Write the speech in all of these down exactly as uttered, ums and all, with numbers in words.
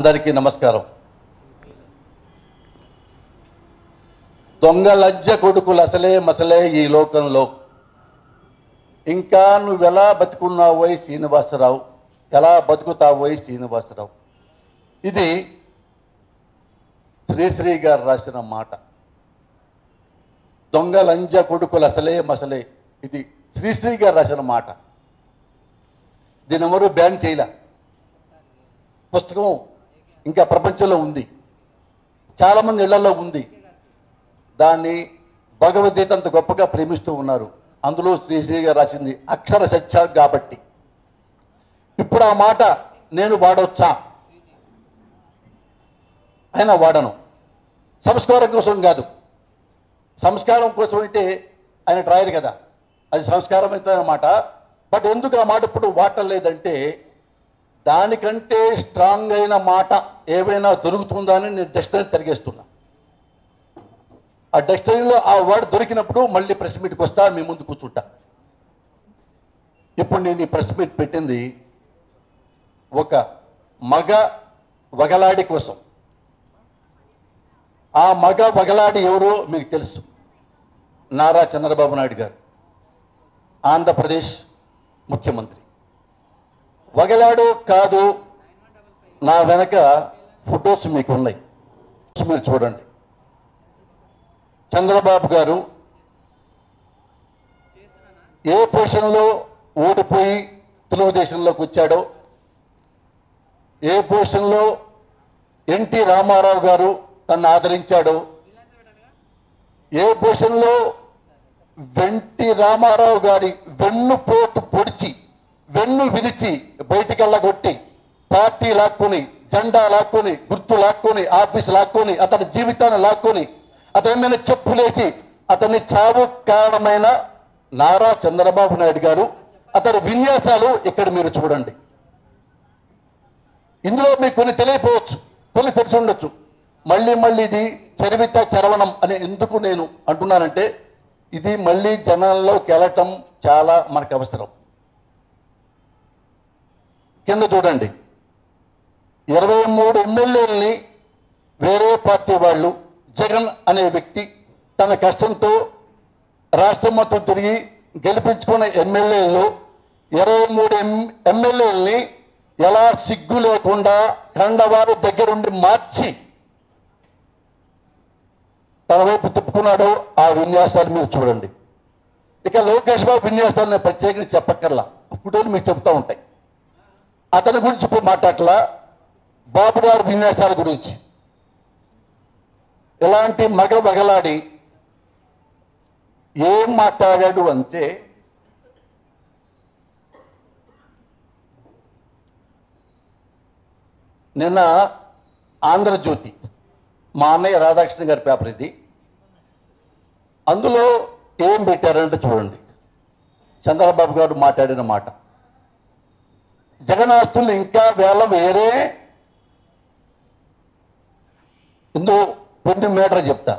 అందరికీ నమస్కారం. దొంగ లజ్జ కొడుకులు అసలే మసలే ఈ లోకంలో. ఇంకా నువ్వెలా బతుకున్నావోయ్ శ్రీనివాసరావు, ఎలా బతుకుతావోయ్ శ్రీనివాసరావు. ఇది శ్రీశ్రీ గారు రాసిన మాట. దొంగ లంజ కొడుకులు అసలే మసలే, ఇది శ్రీశ్రీ గారు రాసిన మాట. దీని ఎవరు బ్యాన్ చేయలే. పుస్తకం ఇంకా ప్రపంచంలో ఉంది, చాలామంది ఇళ్లలో ఉంది. దాన్ని భగవద్గీత అంత గొప్పగా ప్రేమిస్తూ ఉన్నారు. అందులో శ్రీశ్రీ గారు రాసింది అక్షర సత్యం కాబట్టి. ఇప్పుడు ఆ మాట నేను వాడవచ్చా? అయినా వాడను. సంస్కారం కోసం కాదు. సంస్కారం కోసం అయితే ఆయన రాయరు కదా, అది సంస్కారం అయితే అన్నమాట. బట్ ఎందుకు ఆ మాట ఇప్పుడు వాడలేదంటే, దానికంటే స్ట్రాంగ్ అయిన మాట ఏవైనా దొరుకుతుందా అని నేను డిక్షనరీ తిరిగేస్తున్నా. ఆ డిక్షనరీలో ఆ వర్డ్ దొరికినప్పుడు మళ్ళీ ప్రెస్ మీట్కి వస్తా, మీ ముందు కూర్చుంటా. ఇప్పుడు నేను ఈ ప్రెస్ మీట్ పెట్టింది ఒక మగ వగలాడి కోసం. ఆ మగ వగలాడి ఎవరో మీకు తెలుసు, నారా చంద్రబాబు నాయుడు గారు, ఆంధ్రప్రదేశ్ ముఖ్యమంత్రి. వగలాడు కాదు, నా వెనక ఫొటోస్ మీకు ఉన్నాయి, మీరు చూడండి. చంద్రబాబు గారు ఏ పొజిషన్లో ఓడిపోయి తెలుగుదేశంలోకి వచ్చాడో, ఏ పొజిషన్లో ఎన్టీ రామారావు గారు తను ఆదరించాడో, ఏ పొజిషన్లో వెంటి రామారావు గారి వెన్నుపోటు పొడిచి వెన్ను విరిచి బయటికి వెళ్ళగొట్టి పార్టీ లాక్కొని, జెండా లాక్కొని, గుర్తు లాక్కొని, ఆఫీస్ లాక్కొని, అతని జీవితాన్ని లాక్కొని, అతని మీద చెప్పులేసి అతని చావు కారణమైన నారా చంద్రబాబు నాయుడు గారు, అతని విన్యాసాలు ఇక్కడ మీరు చూడండి. ఇందులో మీకు కొన్ని తెలియపోవచ్చు, కొన్ని తెలిసి ఉండొచ్చు. మళ్ళీ మళ్ళీ ఇది చరివిత చరవణం అని ఎందుకు నేను అంటున్నానంటే, ఇది మళ్ళీ జనాల్లోకి వెళ్ళటం చాలా మనకు అవసరం. కింద చూడండి, ఇరవై మూడు ఎమ్మెల్యేలని వేరే పార్టీ వాళ్ళు, జగన్ అనే వ్యక్తి తన కష్టంతో రాష్ట్రం మొత్తం తిరిగి గెలిపించుకున్న ఎమ్మెల్యేలు ఇరవై మూడు ఎం ఎమ్మెల్యేలని ఎలా సిగ్గు లేకుండా కండవారు దగ్గరుండి మార్చి తన వైపు తిప్పుకున్నాడో ఆ విన్యాసాలు మీరు చూడండి. ఇక లోకేష్ బాబు విన్యాసాలు నేను ప్రత్యేకంగా చెప్పక్కర్లా, ఫోటోలు మీకు చెప్తా ఉంటాయి. అతని గురించి ఇప్పుడు మాట్లాడలా, బాబు గారి విన్యాసాల గురించి. ఇలాంటి మగ వగలాడి ఏం మాట్లాడాడు అంటే, నిన్న ఆంధ్రజ్యోతి, మా అన్నయ్య రాధాకృష్ణ గారి పేపర్ ఇది, అందులో ఏం పెట్టారంటే చూడండి. చంద్రబాబు గారు మాట్లాడిన మాట, జగన్ ఆస్తులు ఇంకా వేల వేరే. ఇందు కొన్ని మీటర్ చెప్తా.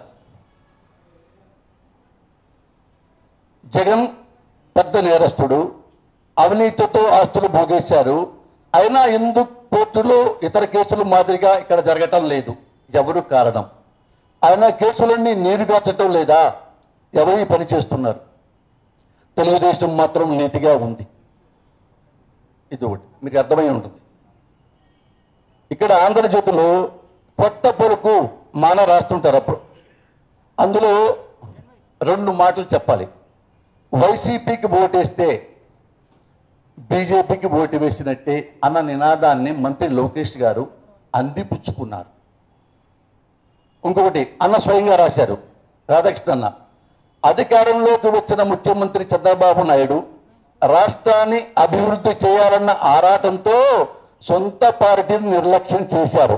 జగన్ పెద్ద నేరస్తుడు, అవినీతితో ఆస్తులు భోగేశారు. అయినా ఎందుకు కోర్టులో ఇతర కేసులు మాదిరిగా ఇక్కడ జరగటం లేదు? ఎవరు కారణం? ఆయన కేసులన్నీ నీరుగార్చటం లేదా? ఎవరు పని చేస్తున్నారు? తెలుగుదేశం మాత్రం నీతిగా ఉంది. ఇది ఒకటి మీకు అర్థమై ఉంటుంది. ఇక్కడ ఆంధ్రజ్యోతిలో కొత్త పొరకు మాన రాస్తుంటారు. అప్పుడు అందులో రెండు మాటలు చెప్పాలి. వైసీపీకి ఓటేస్తే బీజేపీకి ఓటు వేసినట్టే అన్న నినాదాన్ని మంత్రి లోకేష్ గారు అందిపుచ్చుకున్నారు. ఇంకొకటి అన్న స్వయంగా రాశారు, రాధాకృష్ణ అన్న, అధికారంలోకి వచ్చిన ముఖ్యమంత్రి చంద్రబాబు నాయుడు రాష్ట్రాన్ని అభివృద్ధి చేయాలన్న ఆరాటంతో సొంత పార్టీని నిర్లక్ష్యం చేశారు.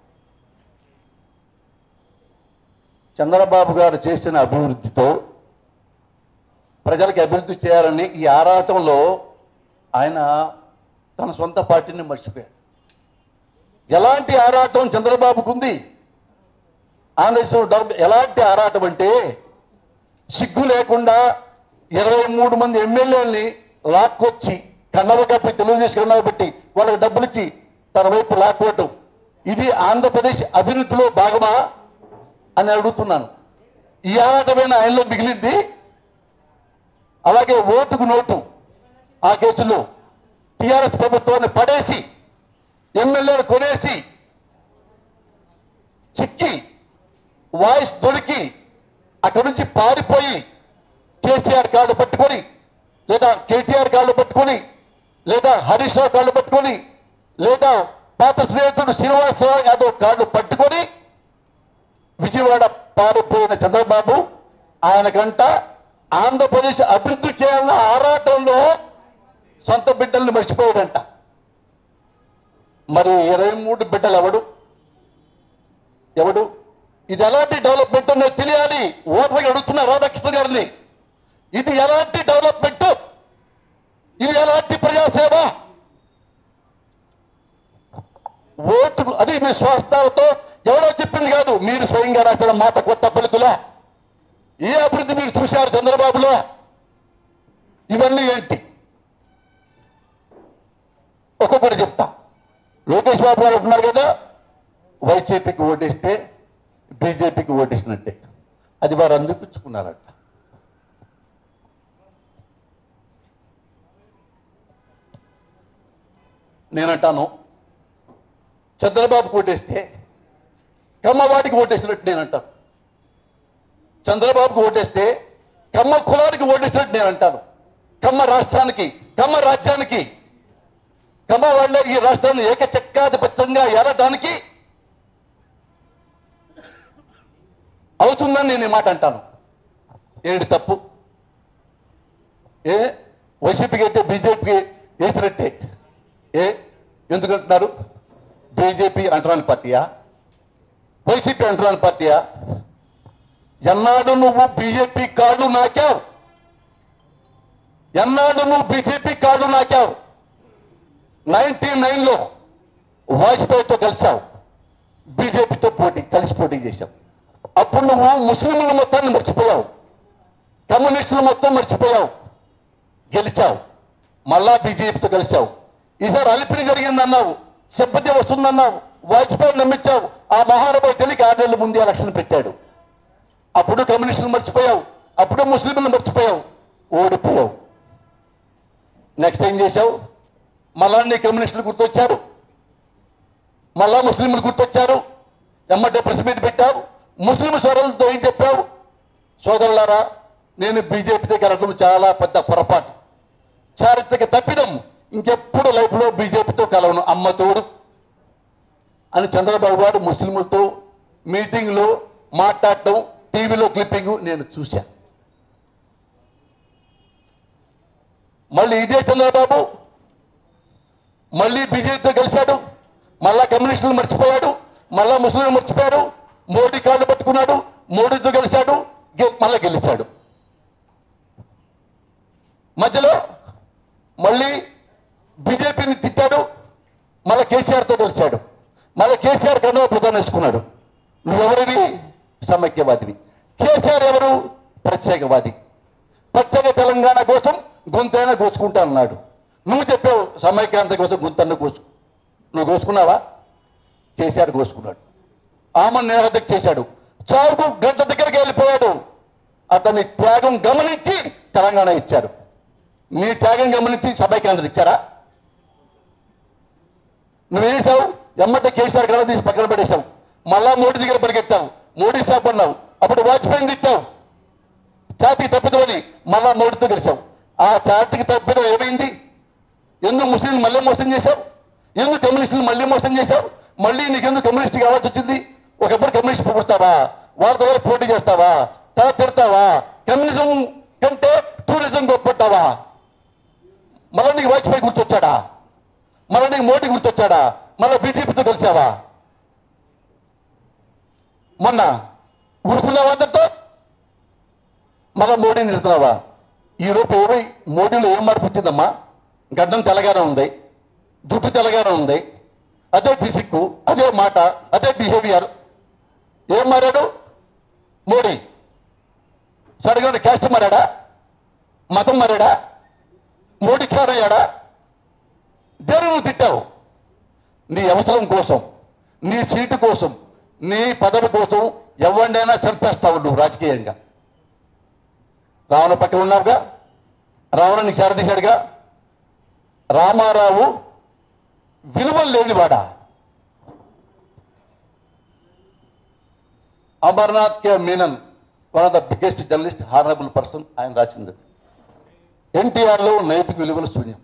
చంద్రబాబు గారు చేసిన అభివృద్ధితో ప్రజలకు అభివృద్ధి చేయాలని ఈ ఆరాటంలో ఆయన తన సొంత పార్టీని మర్చిపోయారు. ఎలాంటి ఆరాటం చంద్రబాబుకు ఉంది? ఆంధ్రప్రదేశ్ ఎలాంటి ఆరాటం అంటే, సిగ్గు లేకుండా ఇరవై మూడు మంది ఎమ్మెల్యేలని లాక్కొచ్చి కన్నవ కప్పి తెలుగుదేశం కన్నవ పెట్టి వాళ్ళకి డబ్బులు ఇచ్చి తన వైపు లాక్కోవటం, ఇది ఆంధ్రప్రదేశ్ అభివృద్ధిలో భాగమా అని అడుగుతున్నాను. ఈ ఆరాటమైన ఆయనలో మిగిలింది. అలాగే ఓటుకు నోటు ఆ కేసులో టిఆర్ఎస్ ప్రభుత్వాన్ని పడేసి ఎమ్మెల్యేలు కొనేసి చిక్కి వాయిస్ దొరికి అక్కడి నుంచి పారిపోయి కేసీఆర్ కాళ్ళు పట్టుకొని లేదా కేటీఆర్ కాళ్ళు పట్టుకొని లేదా హరీష్ రావు కాళ్ళు పట్టుకొని లేదా పాత స్నేహితుడు శ్రీనివాసరావు యాదవ్ కాళ్ళు పట్టుకొని విజయవాడ పారిపోయిన చంద్రబాబు ఆయనకంట ఆంధ్రప్రదేశ్ అభివృద్ధి చేయాలన్న ఆరాటంలో సొంత బిడ్డల్ని మర్చిపోయాడంట. మరి ఇరవై మూడు బిడ్డలు ఎవడు ఎవడు ఇది ఎలాంటి డెవలప్మెంట్ అనేది తెలియాలి. ఓర్వగా అడుగుతున్నా రాధాకృష్ణ గారిని, ఇది ఎలాంటి డెవలప్మెంట్, ఇది ఎలాంటి ప్రజాసేవ? ఓటుకు అది మీ స్వాస్థాలతో ఎవరో చెప్పింది కాదు, మీరు స్వయంగా రాసిన మాట కొత్త పలుకులా. ఏ అభివృద్ధి మీరు చూశారు చంద్రబాబులో? ఇవన్నీ ఏంటి? ఒక్కొక్కటి చెప్తా. లోకేష్ బాబు గారు అంటున్నారు కదా, వైసీపీకి ఓటేస్తే బీజేపీకి ఓటేసినట్టే. అది వారు అందిపించుకున్నారట. నేనంటాను చంద్రబాబుకి ఓటేస్తే కమ్మవాడికి ఓటేసినట్టు నేనంటాను. చంద్రబాబుకి ఓటేస్తే కమ్మ కులానికి ఓటేసినట్టు నేనంటాను. కమ్మ రాష్ట్రానికి, కమ్మ రాజ్యానికి, కమ్మ వాళ్ళే ఈ రాష్ట్రాన్ని ఏకచక్రాధిపత్యంగా ఏలడానికి అవుతుందని నేను ఈ మాట అంటాను. ఏంటి తప్పు? ఏ వైసీపీకి అయితే బీజేపీకి వేసినట్టే. ఏ ఎందుకంటున్నారు? బీజేపీ అంటరాని పార్టీయా, వైసీపీ అంటరాని పార్టీయా? ఎన్నాడు నువ్వు బీజేపీ కార్డు నాకావు? ఎన్నాడు నువ్వు బీజేపీ కార్డు నాకావు? నైన్టీ నైన్ లో వాజ్పేయితో కలిసావు, బీజేపీతో పోటీ కలిసి పోటీ చేశావు. అప్పుడు నువ్వు ముస్లింల మొత్తాన్ని మర్చిపోయావు, కమ్యూనిస్టుల మొత్తం మర్చిపోయావు, గెలిచావు. మళ్ళా బీజేపీతో కలిసావు. ఈసారి అలిపిరి జరిగిందన్నావు, సింపతి వస్తుందన్నావు, వాజ్పేయి నమ్మించావు. ఆ మహానుభావు తెలియక ఆరు నెలల ముందు ఎలక్షన్ పెట్టాడు. అప్పుడు కమ్యూనిస్టులు మర్చిపోయావు, అప్పుడు ముస్లింలు మర్చిపోయావు, ఓడిపోయావు. నెక్స్ట్ ఏం చేశావు? మళ్ళా నీ కమ్యూనిస్టులు గుర్తొచ్చారు, మళ్ళా ముస్లింలు గుర్తొచ్చారు. ఎమ్మటే ప్రెస్ మీట్ పెట్టావు, ముస్లిం సోదరులతో ఏం చెప్పావు? సోదరులారా, నేను బీజేపీతో గెలవడం చాలా పెద్ద పొరపాటు, చారిత్రక తప్పిదం, ఇంకెప్పుడు లైఫ్లో బీజేపీతో కలవను అమ్మ తోడు అని చంద్రబాబు గారు ముస్లింలతో మీటింగ్లో మాట్లాడటం, టీవీలో క్లిప్పింగ్ నేను చూశాను. మళ్ళీ ఇదే చంద్రబాబు మళ్ళీ బీజేపీతో కలిశాడు, మళ్ళా కమ్యూనిస్టులు మర్చిపోయాడు, మళ్ళా ముస్లింలు మర్చిపోయాడు, మోడీ కాళ్ళు పట్టుకున్నాడు, మోడీతో గెలిచాడు, మళ్ళా గెలిచాడు. మధ్యలో మళ్ళీ బీజేపీని తిట్టాడు, మళ్ళీ కేసీఆర్తో గెలిచాడు, మళ్ళీ కేసీఆర్ కన్నా ప్రధాని వేసుకున్నాడు. నువ్వెవరివి? సమైక్యవాదివి. కేసీఆర్ ఎవరు? ప్రత్యేకవాది. ప్రత్యేక తెలంగాణ కోసం గొంతైనా కోసుకుంటా అన్నాడు. నువ్వు చెప్పావు సమైక్యాంత కోసం గొంతన్న కోసు, నువ్వు కోసుకున్నావా? కేసీఆర్ కోసుకున్నాడు. ఆమె నేరదక్ చేశాడు, చావుకు గంట దగ్గరికి వెళ్ళిపోయాడు. అతని త్యాగం గమనించి తెలంగాణ ఇచ్చారు. నీ త్యాగం గమనించి సమైక్యాంధ్ర ఇచ్చారా? నువ్వేం చేశావు? ఎమ్మటే కేసీఆర్ గడ తీసి పక్కన పడేశావు, మళ్ళా మోడీ దగ్గర పరిగెత్తావు, మోడీ సాబ్ అన్నావు, అప్పుడు వాజ్పేయిని తిట్టావు, ఛాతీకి తప్పిదమని మళ్ళా మోడీతో గెలిచావు. ఆ ఛాతీకి తప్పిదం ఏమైంది? ఎందుకు ముస్లింలు మళ్ళీ మోసం చేశావు? ఎందుకు కమ్యూనిస్టులు మళ్ళీ మోసం చేశావు? మళ్ళీ నీకెందుకు కమ్యూనిస్ట్ కావాల్సి వచ్చింది? ఒకప్పుడు కమ్యూనిస్ట్ పుడతావా? వాళ్ళ దగ్గర పోటీ చేస్తావా? తల తిడతావా? కమ్యూనిజం కంటే టూరిజం గొప్పట్టావా? మళ్ళీ నీకు వాజ్పేయి గుర్తొచ్చాడా? మళ్ళీ నీకు మోడీ గుర్తొచ్చాడా? మళ్ళీ బీజేపీతో కలిసావా? మొన్న ఊరుకున్నావా అందరితో? మళ్ళా మోడీని నిలుతున్నావా? ఈ రూపు ఏమై మోడీలో ఏం మార్పు వచ్చిందమ్మా? గడ్డం తెల్లగానే ఉంది, జుట్టు తెల్లగానే ఉంది, అదే ఫిజిక్కు, అదే మాట, అదే బిహేవియర్. ఏం మారాడు మోడీ? సడగా క్యాస్ట్ మారాడా? మతం మారాడా? మోడీ కారయ్యాడా? దేని నువ్వు తిట్టావు? నీ అవసరం కోసం, నీ సీటు కోసం, నీ పదవి కోసం ఎవరినైనా చంపేస్తావు నువ్వు రాజకీయంగా. రావణ పక్కన ఉన్నావుగా, రావణ నీకు చేరదీశాడుగా. రామారావు విలువలు లేనివాడా? Amarnath K Menon, one of the biggest journalist, honourable person, ఆయన రాసింది. ఎన్టీఆర్లో నైతిక విలువలు శూన్యం.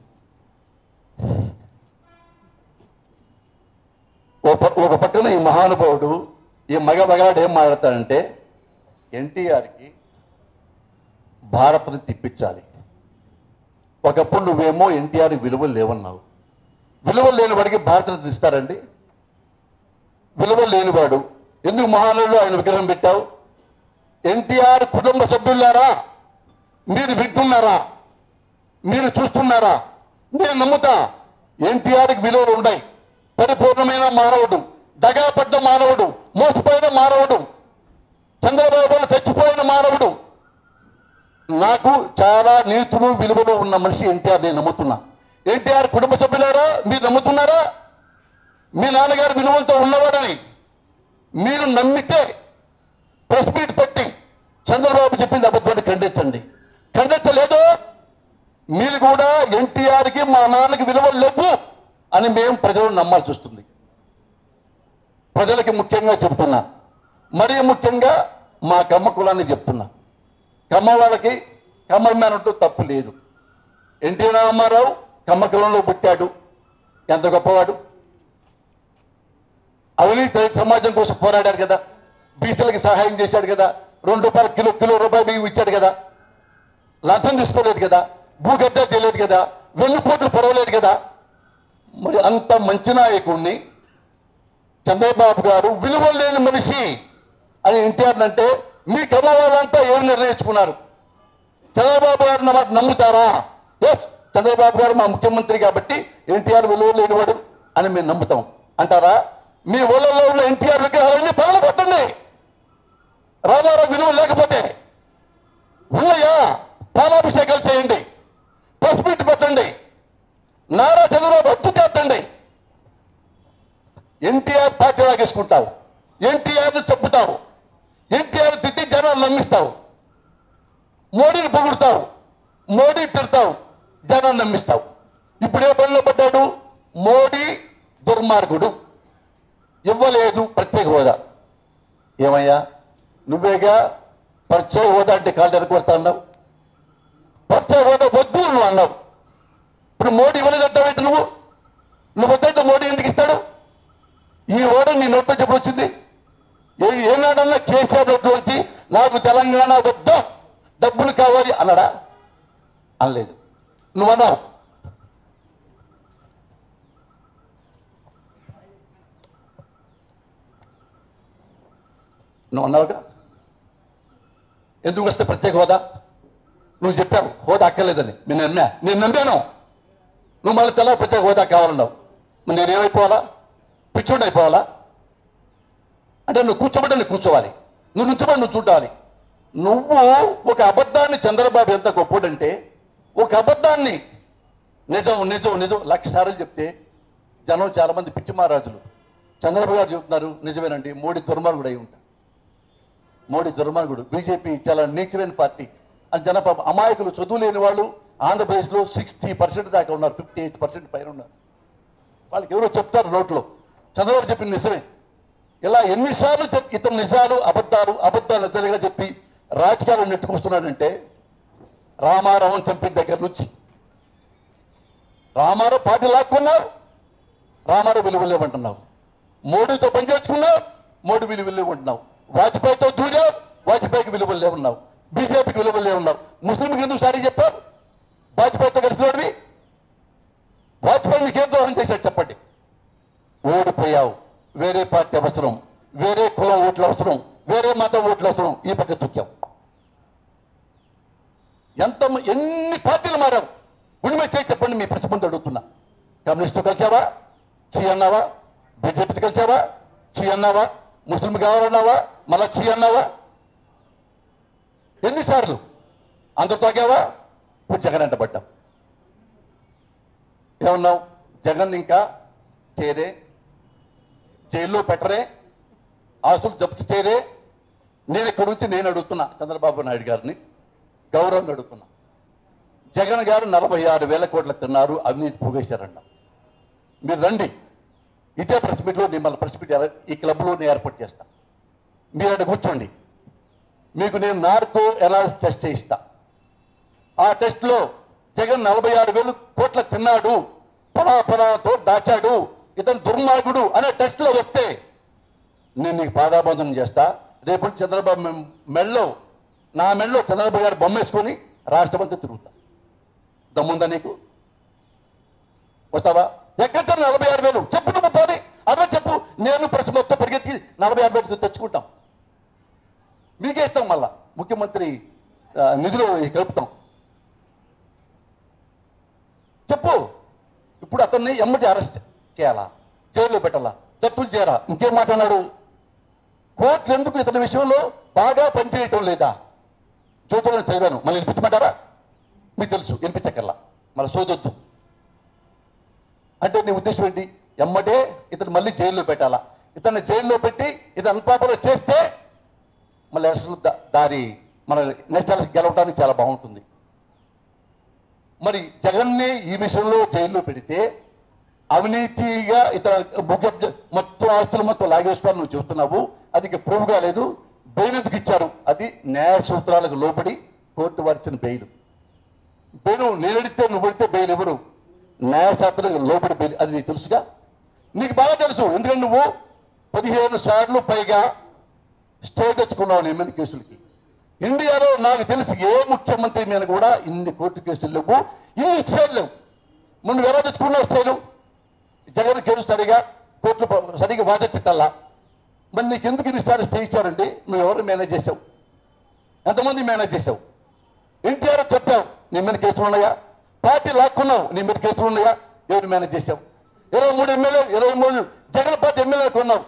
ఒక పక్కన ఈ మహానుభావుడు, ఈ మగ మగాడు ఏం మాట్లాడతాడంటే ఎన్టీఆర్కి భారత్ని తిప్పించాలి. ఒకప్పుడు నువ్వేమో ఎన్టీఆర్ విలువలు లేవన్నావు. విలువలు లేని వాడికి భారత్ని ఇస్తారండి? విలువలు లేనివాడు ఎందుకు మహానుభావుడు ఆయన విగ్రహం పెట్టావు? ఎన్టీఆర్ కుటుంబ సభ్యులారా, మీరు వింటున్నారా? మీరు చూస్తున్నారా? నేను నమ్ముతా ఎన్టీఆర్కి విలువలు ఉన్నాయి. పరిపూర్ణమైన మానవుడు, దగాపడ్డ మానవుడు, మోసపోయిన మానవుడు, చంద్రబాబు చచ్చిపోయిన మానవుడు. నాకు చాలా నీతులు విలువలు ఉన్న మనిషి ఎన్టీఆర్, నేను నమ్ముతున్నా. ఎన్టీఆర్ కుటుంబ సభ్యులారా, మీరు నమ్ముతున్నారా? మీ నాన్నగారు విలువలతో ఉన్నవాడని మీరు నమ్మితే ప్రెస్ మీట్ పెట్టి చంద్రబాబు చెప్పింది అబద్ధాన్ని ఖండించండి. ఖండించలేదు, మీరు కూడా ఎన్టీఆర్కి మా నాన్నకి విలువలు లేవు అని మేము ప్రజలు నమ్మాల్సి వస్తుంది. ప్రజలకి ముఖ్యంగా చెప్తున్నా, మరీ ముఖ్యంగా మా కమ్మ కులాన్ని చెప్తున్నా. కమ్మ వాళ్ళకి కమ్మ మేనంటూ తప్పు లేదు. ఎన్టీ రామారావు కమ్మ కులంలో పుట్టాడు, ఎంత గొప్పవాడు. అవినీతి రహిత సమాజం కోసం పోరాడారు కదా, బీసీలకి సహాయం చేశాడు కదా, రెండు రూపాయలు కిలో కిలో రూపాయలు బియ్యం ఇచ్చాడు కదా, లంచం తీసుకోలేదు కదా, భూగడ్డ తెలియదు కదా, వెన్నుపోట్లు పొరవలేదు కదా. మరి అంత మంచి నాయకుడిని చంద్రబాబు గారు విలువలు లేని మనిషి అని ఎన్టీఆర్ అంటే మీ కమ్మ వాళ్ళంతా ఏం నిర్ణయించుకున్నారు? చంద్రబాబు గారు మాట నమ్ముతారా? ఎస్, చంద్రబాబు గారు మా ముఖ్యమంత్రి కాబట్టి ఎన్టీఆర్ విలువలు లేనివాడు అని మేము నమ్ముతాం అంటారా? మీ ఊళ్ళలో ఉన్న ఎన్టీఆర్ విగ్రహాలన్నీ పగల కొట్టండి. రామారావు విలువ లేకపోతే ఉన్నాయా? పాలాభిషేకాలు చేయండి, ప్రెస్ మీట్ పెట్టండి, నారా చంద్రబాబు హత్య చేస్తండి. ఎన్టీఆర్ పార్టీ లాగేసుకుంటావు, ఎన్టీఆర్ను చెప్పుతావు, ఎన్టీఆర్ తిట్టి జనాలు నమ్మిస్తావు, మోడీని పొగుడుతావు, మోడీ తిడతావు, జనాన్ని నమ్మిస్తావు. ఇప్పుడు ఏ పనిలో పడ్డాడు? మోడీ దుర్మార్గుడు, ఇవ్వలేదు ప్రత్యేక హోదా. ఏమయ్యా, నువ్వేగా ప్రత్యేక హోదా అంటే కాళ్ళు ఎరకొడతా అన్నావు, ప్రత్యేక హోదా వద్దు నువ్వు అన్నావు. ఇప్పుడు మోడీ ఇవ్వలేదంటావేంటి? నువ్వు నువ్వు వద్దంటే మోడీ ఎందుకు ఇస్తాడు? ఈ హోదా నీ నోట్లో చెప్పు వచ్చింది. ఏ ఏనాడన్నా కేసీఆర్ నోట్లో వచ్చి నాకు తెలంగాణ వద్దు, డబ్బులు కావాలి అన్నాడా? అనలేదు. నువ్వు అన్నావు. నువ్వు అన్నావుగా, ఎందుకు వస్తే ప్రత్యేక హోదా? నువ్వు చెప్పావు హోదా అక్కర్లేదని. నేను నమ్మా, నేను నమ్మాను. నువ్వు మళ్ళీ తెల్ల ప్రత్యేక హోదా కావాలన్నావు. మరి నేనేమైపోవాలా? పిచ్చోడు అయిపోవాలా? అంటే నువ్వు కూర్చోబడి నువ్వు కూర్చోవాలి, నువ్వు నుంచోబడి నువ్వు చూడాలి. నువ్వు ఒక అబద్ధాన్ని, చంద్రబాబు ఎంత గొప్పడంటే ఒక అబద్ధాన్ని నిజం నిజం నిజం లక్ష సార్లు చెప్తే జనం చాలా మంది పిచ్చి మహారాజులు. చంద్రబాబు గారు చెబుతున్నారు నిజమేనండి, మోడీ దుర్మార్గుడు అయి ఉంటాడు, మోడీ దుర్మార్గుడు, బీజేపీ చాలా నీచమైన పార్టీ అని జన అమాయకులు, చదువు లేని వాళ్ళు ఆంధ్రప్రదేశ్లో సిక్స్టీ పర్సెంట్ దాకా ఉన్నారు, ఫిఫ్టీ ఎయిట్ పర్సెంట్ పైన ఉన్నారు. వాళ్ళకి ఎవరో చెప్తారు నోట్లో చంద్రబాబు చెప్పింది నిజమే. ఇలా ఎన్నిసార్లు ఇతను నిజాలు అబద్ధాలు అబద్ధాలు నిజాలుగా చెప్పి రాజకీయాలు నెట్టుకొస్తున్నాడంటే రామారావుని చంపిన దగ్గర నుంచి రామారావు పార్టీ లాక్కున్నారు, రామారావు విలువలు లేవంటున్నావు. మోడీతో పనిచేసుకున్నావు, మోడీ విలువలు లేవంటున్నావు. వాజ్పేయితో దూరావు, వాజ్పేయికి విలువలు లేవున్నావు. బీజేపీకి విలువలు లేవున్నావు. ముస్లింకి ఎందుకు సారీ చెప్పావు? వాజ్పేయితో కలిసినోడివి. వాజ్పేయి నీకేం దూరం చేశాడు చెప్పండి? ఓడిపోయావు. వేరే పార్టీ అవసరం, వేరే కులం ఓట్లు అవసరం, వేరే మతం ఓట్లు అవసరం, ఈ పక్క దుఃఖం. ఎంత ఎన్ని పార్టీలు మారావు? గుడిమే చేసి చెప్పండి. మీ ప్రశ్న అడుగుతున్నా. కమ్యూనిస్టు కలిసావా? చీ అన్నావా? బీజేపీతో కలిసావా? చీ అన్నావా? ముస్లిం కావాలన్నావా? మళ్ళా చీ అన్నావా? ఎన్నిసార్లు అందరు తాగావా? ఇప్పుడు జగన్ అంట పడ్డాం. ఏమన్నావు? జగన్ ఇంకా చేరే జైల్లో పెట్టరే, ఆస్తులు జప్తు చేయరే. నేను ఇక్కడ నుంచి నేను అడుగుతున్నా చంద్రబాబు నాయుడు గారిని, గౌరవంగా అడుగుతున్నా. జగన్ గారు నలభై ఆరు వేల కోట్ల తిన్నారు, అవినీతి పోగేశారన్న. మీరు రండి, ఇదే ప్రెస్ మీట్లో మిమ్మల్ని ప్రెస్ మీట్ ఈ క్లబ్లో నేను ఏర్పాటు చేస్తా. మీరు అక్కడ కూర్చోండి, మీకు నేను నార్కో ఎనాలిసిస్ టెస్ట్ చేయిస్తా. ఆ టెస్ట్లో జగన్ నలభై ఆరు వేలు కోట్ల తిన్నాడు, పొలాపొలాతో దాచాడు, ఇతను దుర్మార్గుడు అనే టెస్ట్లో వస్తే నేను నీకు పాదాబంధనం చేస్తా. రేపు చంద్రబాబు మెళ్ళలో నా మెళ్ళలో చంద్రబాబు గారు బొమ్మ వేసుకొని రాష్ట్రమంతా తిరుగుతా. దమ్ముందా నీకు? వస్తావా? ఎక్కడ నలభై ఆరు వేలు చెప్పు, నువ్వు పోనీ అదే చెప్పు. నేను ప్రశ్న మొత్తం పరిగెత్తి నలభై ఆరు వేలు తెచ్చుకుంటాం, మీకే ఇస్తాం. మళ్ళా ముఖ్యమంత్రి నిధులు కలుపుతాం. చెప్పు. ఇప్పుడు అతన్ని ఎమ్మటి అరెస్ట్ చేయాలా, జైల్లో పెట్టాలా, తప్పులు చేయాలా? ఇంకేం మాట్లాడాడు? కోర్టులు ఎందుకు ఇతని విషయంలో బాగా పనిచేయటం లేదా? జ్యోతులను చదివాను, మళ్ళీ వినిపించమంటారా? మీకు తెలుసు, వినిపించకల్లా మళ్ళీ సోదొద్దు. అంటే నీ ఉద్దేశం ఏంటి? ఎమ్మటే ఇతను మళ్ళీ జైల్లో పెట్టాలా? ఇతన్ని జైల్లో పెట్టి ఇతను అన్పాపలో చేస్తే మళ్ళీ ఎలక్షన్ దారి మన నెక్స్ట్ ఎలక్షన్ గెలవడానికి చాలా బాగుంటుంది. మరి జగన్ని ఈ విషయంలో జైల్లో పెడితే అవినీతిగా ఇతర మొత్తం ఆస్తులు మొత్తం లాగేసుకోవాలని నువ్వు చెబుతున్నావు. అది ప్రూవ్ కాలేదు. బెయిల్ ఎందుకు ఇచ్చారు? అది న్యాయ సూత్రాలకు లోబడి కోర్టు వారిచ్చిన బెయిల్. బెయిల్ నేను అడిగితే నువ్వు అడిగితే బెయిల్ ఎవరు? న్యాయశాస్త్రాలకు లోబడి బెయిల్. అది నీకు తెలుసుగా, నీకు బాగా తెలుసు. ఎందుకంటే నువ్వు పదిహేను సార్లు పైగా స్టే తెచ్చుకున్నావు నీ మీద కేసులకి. ఇండియాలో నాకు తెలిసి ఏ ముఖ్యమంత్రి మీద కూడా ఇన్ని కోర్టు కేసులు లేవు, ఇన్ని స్టేలు లేవు. నువ్వు ఎలా తెచ్చుకున్నావు స్టేలు? జగన్ కేసు సరిగా కోర్టులు సరిగా వాదించటల్లా. మరి నీకు ఎందుకు ఇన్నిసార్లు స్టే ఇచ్చారండి? నువ్వు ఎవరు మేనేజ్ చేసావు? ఎంతమంది మేనేజ్ చేసావు? ఎన్టీఆర్ చెప్పావు, నీ మీద కేసులు ఉన్నాయా? పార్టీ లాక్కున్నావు, నీ మీద కేసులు ఉన్నాయా? ఎవరు మేనేజ్ చేసావు? ఇరవై మూడు ఎమ్మెల్యే ఇరవై మూడు జగన్ పార్టీ ఎమ్మెల్యే కొన్నావు,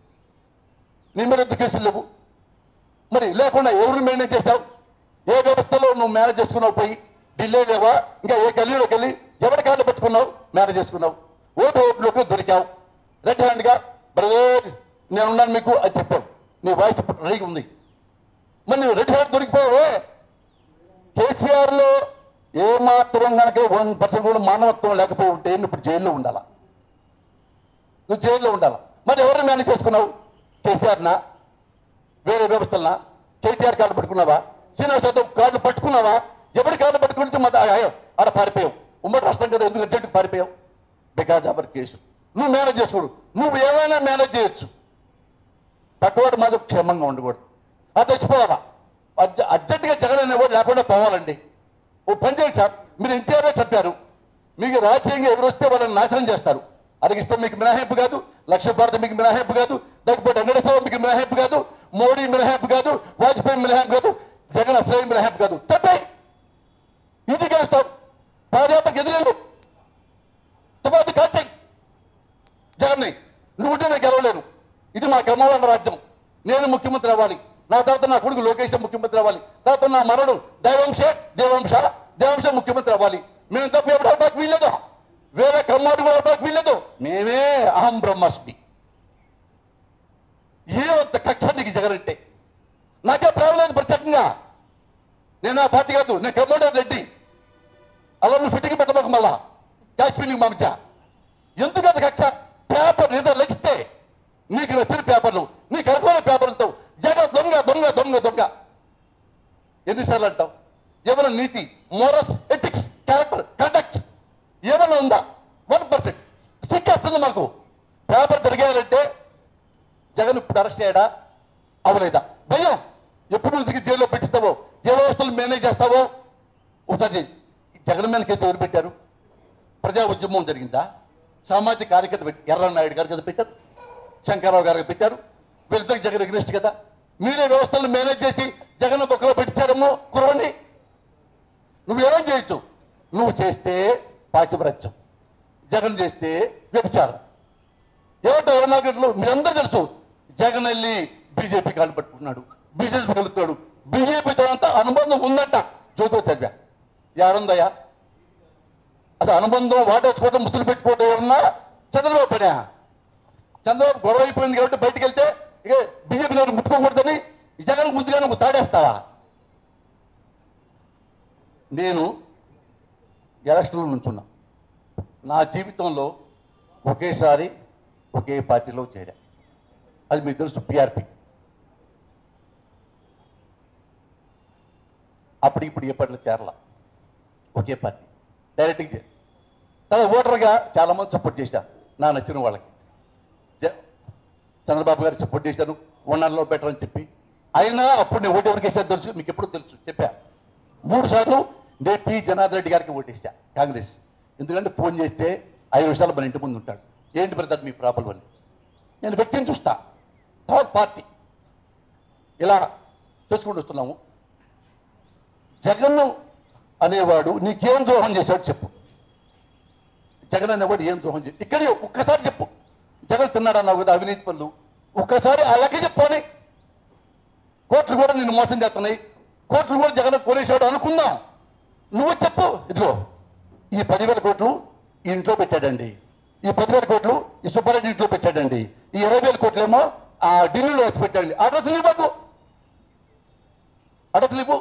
నీ మీద ఎందుకు కేసులు లేవు? మరి లేకుండా ఎవరు మేనేజ్ చేసావు? ఏ వ్యవస్థలో నువ్వు మేనేజ్ చేసుకున్నావు? పోయి ఢిల్లీ లేవా? ఇంకా ఏ గల్లీలోకి వెళ్ళి ఎవరి కార్డు పెట్టుకున్నావు? మేనేజ్ చేసుకున్నావు. ఓటు ఓట్లోకి దొరికావు. రెడ్ హ్యాండ్గా బ్రదర్ నేనున్నాను మీకు అది చెప్పావు. నీ వాయిస్ రెడీగా ఉంది. మరి నువ్వు రెడ్ హ్యాండ్ దొరికిపోవే. కేసీఆర్లో ఏమాత్రం కనుక వన్ పర్సెంట్ కూడా మానవత్వం లేకపోయి ఉంటే నువ్వు ఇప్పుడు జైల్లో ఉండాలా, నువ్వు జైల్లో ఉండాలా. మరి ఎవరు మేనేజ్ చేసుకున్నావు? కేసీఆర్నా, వేరే వ్యవస్థలనా? కేటీఆర్ కార్డు పట్టుకున్నావా? శ్రీనివాస్ యాదవ్ కార్డు పట్టుకున్నావా? ఎవరి కార్డు పట్టుకుంటే మా ఆడ పారిపోయావు. ఉమ్మడి రాష్ట్రం కదా, ఎందుకు అర్జెంట్కి పారిపోయావు? Because our case. నువ్వు మేనేజ్ చేసుకోడు. నువ్వు ఏమైనా మేనేజ్ చేయొచ్చు, పక్కవాడు మాకు క్షేమంగా ఉండకూడదు. అది తెచ్చిపోవాలా? అర్జెంటుగా జగన్ అనేవాడు లేకుండా పోవాలండి. ఓ పని చేయండి సార్, మీరు ఎన్టీఆర్ఏ చెప్పారు, మీకు రాజకీయంగా ఎవరు వస్తే వాళ్ళని నాశనం చేస్తారు. అడిగిస్తే మీకు మినహాయింపు కాదు, లక్ష భారత మీకు మినహాయింపు కాదు, లేకపోతే వెంకటేశ్వర మీకు మినహాయింపు కాదు, మోడీ మినహాయింపు కాదు, వాజ్పేయి మినహాయింపు కాదు, జగన్ అసలు మినహాయింపు కాదు. చెప్పాయి ఇది గెలుస్తావు. పాదయాత్రకు ఎదురేడు తుపాతి కాల్చాయి జగన్ని. నువ్వు ఉంటే నేను గెలవలేను. ఇది మా కర్మవాళ్ళ రాజ్యం. నేను ముఖ్యమంత్రి అవ్వాలి, నా తర్వాత నా కొడుకు లోకేష్ ముఖ్యమంత్రి అవ్వాలి, తర్వాత నా మనడు దైవంశ దేవంశ దేవంశ ముఖ్యమంత్రి అవ్వాలి. మేము తప్ప ఎవరు అవడానికి వీల్లేదు, వేరే కమ్మాడు కూడా అవడానికి వీల్లేదు. మేమే అహం బ్రహ్మాస్మి. ఏ అంత కక్ష నీకు జగన్ అంటే? నాకే ప్రేమ లేదు ప్రత్యేకంగా. నేను ఆ పార్టీ కాదు, నేను కమ్మోడే రెడ్డి. అలా నువ్వు ఫిట్టింగ్ పెట్టబోకు. మళ్ళా కాశ్మీర్కి పంపించా. ఎందుకు అంత కక్ష? పేపర్ ఏదో లెక్కిస్తే నీకు నచ్చిన పేపర్లు, నీకు అనుకున్న పేపర్లతో జగన్ దొంగ దొంగ దొంగ దొంగ ఎన్నిసార్లు అంటావు? ఏమైనా నీతి, మోరల్స్, ఎథిక్స్, క్యారెక్టర్, కండక్ట్ ఏమైనా ఉందా? వన్ పర్సెంట్ సిక్కేస్తుంది మాకు. పేపర్ తిరిగారంటే జగన్ ఇప్పుడు అరెస్ట్ అయ్యాడా అవలేదా? భయం. ఎప్పుడు ఉతికి జైల్లో పెట్టిస్తావో, ఏ వ్యవస్థలు మేనేజ్ చేస్తావో ఒకసారి. జగన్ మీద కేసు ఎవరు పెట్టారు? ప్రజా ఉద్యమం జరిగిందా? సామాజిక కార్యకర్త ఎర్రనాయుడు గారు కదా పెట్టారు, శంకర్రావు గారికి పెట్టారు. వీళ్ళిద్దరికి జగన్ ఎగ్నెస్ట్ కదా. మీరే వ్యవస్థలను మేనేజ్ చేసి జగన్ బొక్కలో పెట్టించారేమో కురవండి. నువ్వు ఏమేం చేయొచ్చు? నువ్వు చేస్తే పాచిప్రత్యం, జగన్ చేస్తే వ్యభిచారం. ఏమంటే ఇరవై నాలుగు గంటలు మీరందరూ తెలుసు. జగన్ వెళ్ళి బీజేపీ కాళ్ళు పట్టుకున్నాడు, బీజేపీ కలుపుతాడు, బీజేపీతో అంతా అనుబంధం ఉందంట. జ్యోతిలో చదివా. యారుందయ్యా అసలు అనుబంధం? వాటేసుకోవడం, ముద్దులు పెట్టుకోవడం ఏమన్నా చంద్రబాబు పడా? చంద్రబాబు గొడవ అయిపోయింది కాబట్టి బయటికి వెళ్తే ఇక బీజేపీలో ముట్టుకోకూడదని జగన్ ముందుగానే నువ్వు తాడేస్తావా? నేను ఎలక్షన్లో నుంచున్నా. నా జీవితంలో ఒకేసారి ఒకే పార్టీలో చేరా. అది మీకు తెలుసు, పిఆర్పి. అప్పటికి ఇప్పుడు ఏ పార్టీలో చేరలా, ఒకే పార్టీ డైరెక్ట్గా చేరి తన ఓటర్గా చాలామంది సపోర్ట్ చేశాను. నా నచ్చిన వాళ్ళకి చంద్రబాబు గారికి సపోర్ట్ చేశాను, వనరులో బెటర్ అని చెప్పి. అయినా అప్పుడు నేను ఓటు ఎవరికి వేసాను తెలుసు, మీకు ఎప్పుడు తెలుసు చెప్పా. మూడు సార్లు నేను పి జనార్దన్ రెడ్డి గారికి ఓటేసా కాంగ్రెస్. ఎందుకంటే ఫోన్ చేస్తే ఐదు నిమిషాలు మన ఇంటి ముందు ఉంటాడు. ఏంటి బ్రదర్ మీ ప్రాబ్లం అని. నేను వ్యక్తిని చూస్తా, తర్వాత పార్టీ ఇలా చూసుకుంటూ వస్తున్నాము. జగన్ అనేవాడు నీకేం ద్రోహం చేశాడు చెప్పు. జగన్ అనేవాడు ఏం ద్రోహం చేసి ఇక్కడే ఒక్కసారి చెప్పు. జగన్ తిన్నాడన్నావు కదా అవినీతి పనులు, ఒక్కసారి అలాగే చెప్పని. కోర్టులు కూడా నిన్ను మోసం చేస్తున్నాయి, కోర్టులు కూడా జగన్ కొనేసాడు అనుకుందాం. నువ్వు చెప్పు, ఇదిగో ఈ పదివేల కోట్లు ఈ ఇంట్లో పెట్టాడండి, ఈ పదివేల కోట్లు ఈ సుబ్బారెడ్డి ఇంట్లో పెట్టాడండి, ఈ ఇరవై వేల కోట్లు ఏమో ఆ ఢిల్లీలో వేసి పెట్టండి. అడ్రస్ ఇవ్వు మాకు, అడ్రస్ ఇవ్వు.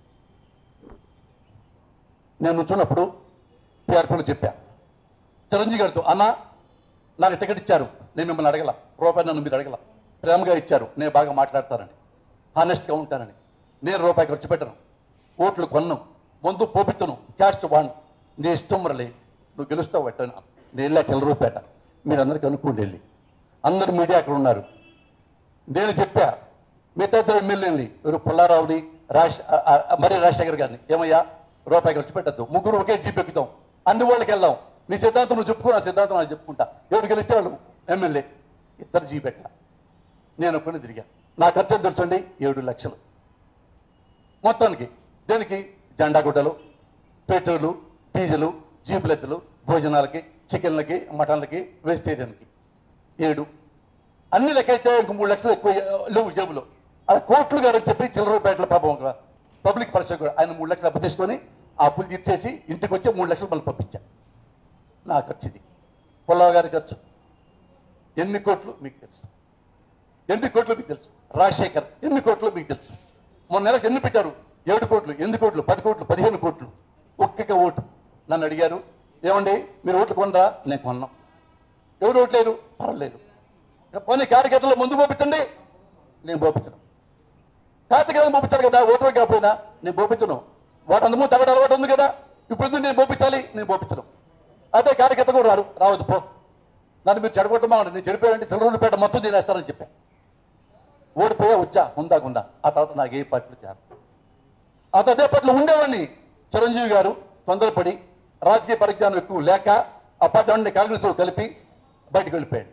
నేను నుంచున్నప్పుడు పిఆర్పీలో చెప్పా చిరంజీవి గారితో, అన్న నాకు టికెట్ ఇచ్చారు, నేను మిమ్మల్ని అడగల, రూపాయి నన్ను మీరు అడగల, ప్రేమగా ఇచ్చారు, నేను బాగా మాట్లాడతానని, హానెస్ట్గా ఉంటానని. నేను రూపాయి ఖర్చు పెట్టను, ఓట్లు కొన్ను, ముందు పోపించను, క్యాస్ట్ వాడిను, నీ ఇష్టం మరలే, నువ్వు గెలుస్తావు పెట్టాను. నేను వెళ్ళా చిల్లరూపేట, మీరు అందరికీ అనుకోండి వెళ్ళి. అందరు మీడియా అక్కడ ఉన్నారు. నేను చెప్పా మిగతా ఇద్దరు ఎమ్మెల్యేని, ఎవరు పుల్లారావుని, రాజ్ మరి రాజశేఖర్ గారిని, ఏమయ్యా రూపాయి ఖర్చు పెట్టద్దు, ముగ్గురు ఒకే జీప్ ఎక్కుతాం, అన్ని వాళ్ళకి వెళ్దాం, నీ సిద్ధాంతం నువ్వు చెప్పుకో, నా సిద్ధాంతం నాకు చెప్పుకుంటా, ఎవరు గెలిస్తే వాళ్ళు ఎమ్మెల్యే. ఇద్దరు జీప్ ఎక్క, నేను కొన్ని తిరిగా. నా ఖర్చు తెలుసండి, ఏడు లక్షలు మొత్తానికి. దేనికి? జెండా గుడ్డలు, పెట్రోలు, డీజిలు, జీపులెత్తులు, భోజనాలకి, చికెన్లకి, మటన్లకి, వెజిటేరియన్కి ఏడు. అన్ని లెక్కైతే ఇంక మూడు లక్షలు ఎక్కువ లేవు జేబులో. అది కోట్లు గారు చెప్పి చిల్లరపేటల పాపం పబ్లిక్ పరిస్థితి కూడా ఆయన మూడు లక్షలు అప్పు తీసుకొని ఆ అప్పులు తీర్చేసి ఇంటికి వచ్చి మూడు లక్షలు మళ్ళీ పంపించాను. నా ఖర్చు ఇది. పుల్లవ గారి ఖర్చు ఎన్ని కోట్లు మీకు తెలుసు, ఎన్ని కోట్లు మీకు తెలుసు. రాజశేఖర్ ఎన్ని కోట్లు మీకు తెలుసు. మొన్న నెలకు ఎన్ని పెట్టారు? ఏడు కోట్లు, ఎనిమిది కోట్లు, పది కోట్లు, పదిహేను కోట్లు ఒక్కొక్క ఓటు. నన్ను అడిగారు, ఏమండి మీరు ఓట్లు కొనరా? నేను కొన్నాం. ఎవరు ఓట్లేరు? పర్వాలేదు, పోనీ కార్యకర్తలు ముందు పంపించండి, నేను పంపించను. కార్యకర్తలు పంపించాలి కదా, ఓటర్ కాకపోయినా నేను పంపించను. వాటి అందమూ తగడ అలవాటు ఉంది కదా, ఇప్పుడు నేను పంపించాలి, నేను పంపించను. అదే కార్యకర్త కూడా రారు, రావద్దు పో, నన్ను మీరు చెడగొట్టమా, నేను చెడిపోయాడంటే చిల్లరూరుపేట మొత్తం తినేస్తానని చెప్పా. ఓడిపోయా వచ్చా ఉందాకుండా. ఆ తర్వాత నాకు ఏ పార్టీలు చేరు. ఆ అదే పార్టీలో ఉండేవాడిని. చిరంజీవి గారు తొందరపడి రాజకీయ పరిజ్ఞానం ఎక్కువ లేక ఆ పార్టీ కాంగ్రెస్లో కలిపి బయటకు వెళ్ళిపోయాడు.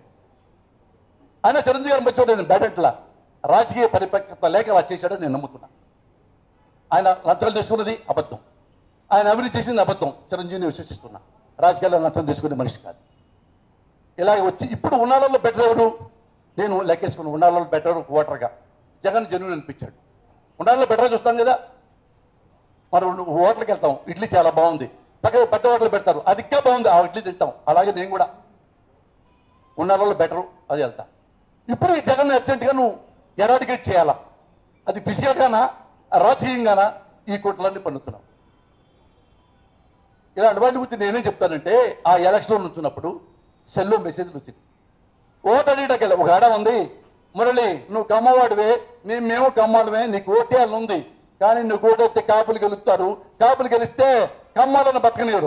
ఆయన చిరంజీవి గారు మంచివాడు, నేను బ్యాటెట్లా రాజకీయ పరిపక్వత లేక అలా చేశాడని నేను నమ్ముతున్నా. ఆయన లంచాలు తీసుకున్నది అబద్ధం, ఆయన అభివృద్ధి చేసింది అబద్ధం. చిరంజీవిని విశ్వసిస్తున్నా. రాజకీయాల్లో లంచం తీసుకునే మనిషి కాదు. ఇలాగ వచ్చి ఇప్పుడు ఉన్నాళ్ళలో బెటర్ ఎవరు? నేను లెక్కేసుకుని ఉన్నాళ్ళలో బెటర్ ఓటర్గా జగన్ జనుని అనిపించాడు. ఉండాలలో బెటర్ చూస్తాం కదా, మనం హోటల్కి వెళ్తాం, ఇడ్లీ చాలా బాగుంది, పక్కన పెద్ద హోటల్ పెడతారు, అది ఇంకా బాగుంది, ఆ ఇడ్లీ తింటాం. అలాగే నేను కూడా ఉన్నాళ్ళలో బెటరు అది వెళ్తా. ఇప్పుడు ఈ జగన్ అర్జెంటుగా నువ్వు ఎరాడికేట్ చేయాలా? అది ఫిజికల్గానా రాజకీయంగానా ఈ కుట్రలన్నీ పన్నుతున్నావు. ఇలాంటి వాటి గురించి నేనేం చెప్తానంటే, ఆ ఎలక్షన్లో నుంచున్నప్పుడు సెల్లో మెసేజ్లు వచ్చింది. ఓటు అడిగటకెళ్ళి ఒక ఆడ ఉంది, మురళి నువ్వు కమ్మవాడివే, మేము మేము కమ్మాలమే, నీకు ఓటేయాలని ఉంది, కానీ నువ్వు ఓటేస్తే కాపులు గెలుస్తారు, కాపులు గెలిస్తే కమ్మాలను బతకనివ్వరు.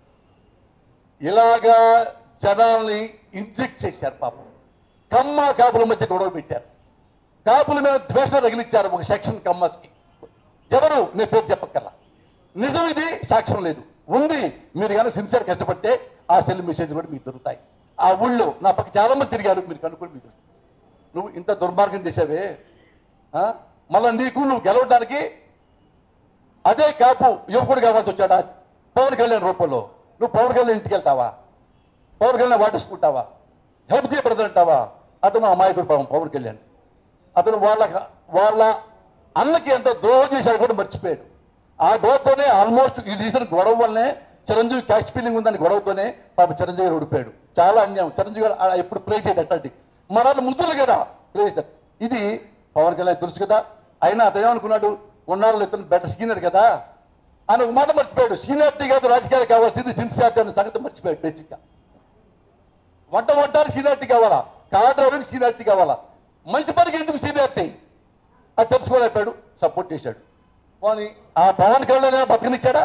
ఇలాగా జనాల్ని ఇంజెక్ట్ చేశారు. పాపం కమ్మ కాపుల మధ్య గొడవ పెట్టారు, కాపుల మీద ద్వేషం రగిలించారు ఒక సెక్షన్ కమ్మస్కి. ఎవరు నేను పేరు చెప్పక్కర్లా, నిజం ఇది, సాక్ష్యం లేదు, ఉంది. మీరు కానీ సిన్సియర్ కష్టపడితే ఆ సెల్ మెసేజ్ కూడా మీకు దొరుకుతాయి. ఆ ఊళ్ళో నా పక్క చాలా మంది తిరిగారు, మీరు కనుక్కొని మీకు నువ్వు ఇంత దుర్మార్గం చేసావే, మళ్ళీ నీకు నువ్వు గెలవడానికి అదే కాపు యువకుడు కావాల్సి వచ్చాడా పవన్ కళ్యాణ్ రూపంలో? నువ్వు పవన్ కళ్యాణ్ ఇంటికి వెళ్తావా? పవన్ కళ్యాణ్ వాటేసుకుంటావా? హెల్ప్ చేయబడదంటావా? అతను అమాయకుడు పాపం పవన్ కళ్యాణ్. అతను వాళ్ళ వాళ్ళ అన్నకి ఎంత ద్రోహం చేశాడు కూడా మర్చిపోయాడు. ఆ గొడవతోనే ఆల్మోస్ట్ ఈ రీజన్ గొడవ వల్లనే చిరంజీవి క్యాష్ ఫీలింగ్ ఉందని గొడవతోనే పాప చిరంజీవి ఓడిపోయాడు. చాలా అన్యాయం. చిరంజీవి గారు ఎప్పుడు ప్లే చేయడు అట్లాంటి మన ముద్దులు కదా ప్రేమిస్తారు. ఇది పవన్ కళ్యాణ్ తెలుసు కదా. అయినా అతను ఏమనుకున్నాడు, కొన్నాళ్ళు ఇతను బెటర్ సీనియర్ కదా అని ఒక మాట మర్చిపోయాడు. సీనియారిటీ కాదు రాజకీయాలు కావాల్సింది సిన్సియారిటీ అనే సంగతి మర్చిపోయాడు. బేసిక్గా వంట వంటానికి సీనియారిటీ కావాలా, కార్ డ్రైవర్కి సీనియారిటీ కావాలా, మంచి పనికి ఎందుకు సీనియారిటీ అది తెలుసుకోలేపాడు. సపోర్ట్ చేశాడు. కానీ ఆ పవన్ కళ్యాణ్ బతకనిచ్చాడా?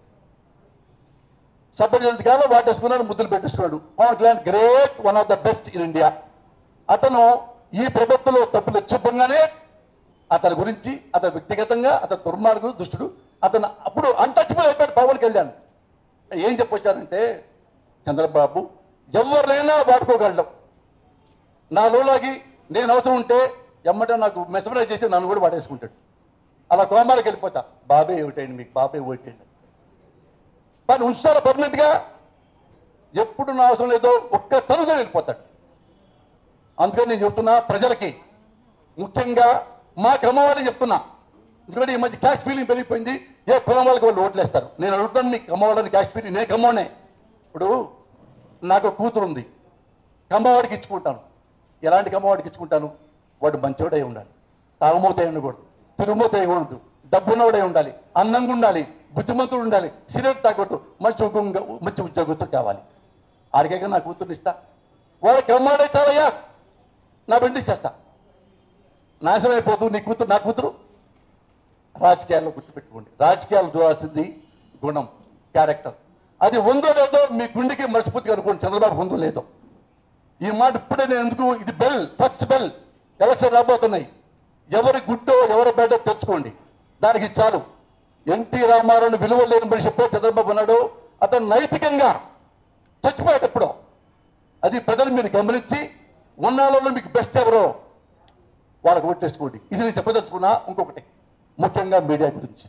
సపోర్ట్ చేసేందుకు కాదు, వాటేసుకున్నాడు, ముద్దులు పెట్టేసుకున్నాడు. Pawan Kalyan great, one of the best in India. అతను ఈ ప్రభుత్వంలో తప్పులు చూపంగానే అతని గురించి, అతను వ్యక్తిగతంగా అతను దుర్మార్గు దుష్టుడు, అతను అప్పుడు అన్టచబుల్ అయిపోయాడు పవన్ కళ్యాణ్. ఏం చెప్పొచ్చారంటే, చంద్రబాబు ఎవరినైనా వాడుకోగలడం, నా లోలాగి నేను అవసరం ఉంటే ఎమ్మటే నాకు మెసమరైజ్ చేసి నన్ను కూడా వాడేసుకుంటాడు. అలా కోమాలకు వెళ్ళిపోతా. బాబే ఏమిటండి మీకు, బాబే ఓటేయండి. కానీ ఉంచుతారా పర్మనెంట్గా? ఎప్పుడు నా అవసరం లేదో ఒక్క తరుగా వెళ్ళిపోతాడు. అందుకని నేను చెప్తున్నా ప్రజలకి, ముఖ్యంగా మా కమ్మవాడిని చెప్తున్నా. ఎందుకంటే ఈ మధ్య క్యాస్ట్ ఫీలింగ్ పెరిగిపోయింది. ఏ కులం వాళ్ళకి వాళ్ళు ఓట్లు వేస్తారు. నేను అడుగుతాను, మీకు కమ్మవాళ్ళని క్యాస్ట్ ఫీలింగ్, నేను కమ్మోనే. ఇప్పుడు నాకు కూతురు ఉంది, కమ్మవాడికి ఇచ్చుకుంటాను. ఎలాంటి కమ్మవాడికి ఇచ్చుకుంటాను? వాడు మంచివాడై ఉండాలి, తాగుమూత అయి ఉండకూడదు, తిరుగుమూత అయి ఉండదు, డబ్బున్నవాడై ఉండాలి, అందంగా ఉండాలి, బుద్ధిమంతుడు ఉండాలి, సిగరెట్ తాగొద్దు, మంచి మంచి ఉద్యోగస్తుడు కావాలి. ఆడికే నా కూతుర్ని ఇస్తా. వాడు కమ్మవాడే చాలయ్యా, నా బండి చేస్తా. నాశనం అయిపోతుంది నీ కూతురు, నా కూతురు. రాజకీయాల్లో గుర్తుపెట్టుకోండి, రాజకీయాలు చూడాల్సింది గుణం, క్యారెక్టర్. అది ఉందో లేదో మీ గుండెకి మర్చిపోతుంది అనుకోండి. చంద్రబాబు ఉందో లేదో ఈ మాట ఇప్పుడే నేను ఎందుకు, ఇది బెల్, ఫస్ట్ బెల్. ఎలక్షన్ రాబోతున్నాయి. ఎవరి గుడ్డో ఎవరి బెడ్డో తెచ్చుకోండి, దానికి చాలు. ఎన్టీ రామారావుని విలువ లేని మనిషి చెప్పే చంద్రబాబు ఉన్నాడు. అతను నైతికంగా చచ్చిపోయాడు ఎప్పుడో. అది ప్రజలు మీరు గమనించి, ఉన్నాళ్ళలో మీకు బెస్ట్ ఎవరో వాళ్ళకి ఓటేసుకోండి. ఇది నేను చెప్పదలుచుకున్నా. ఇంకొకటి ముఖ్యంగా మీడియా గురించి.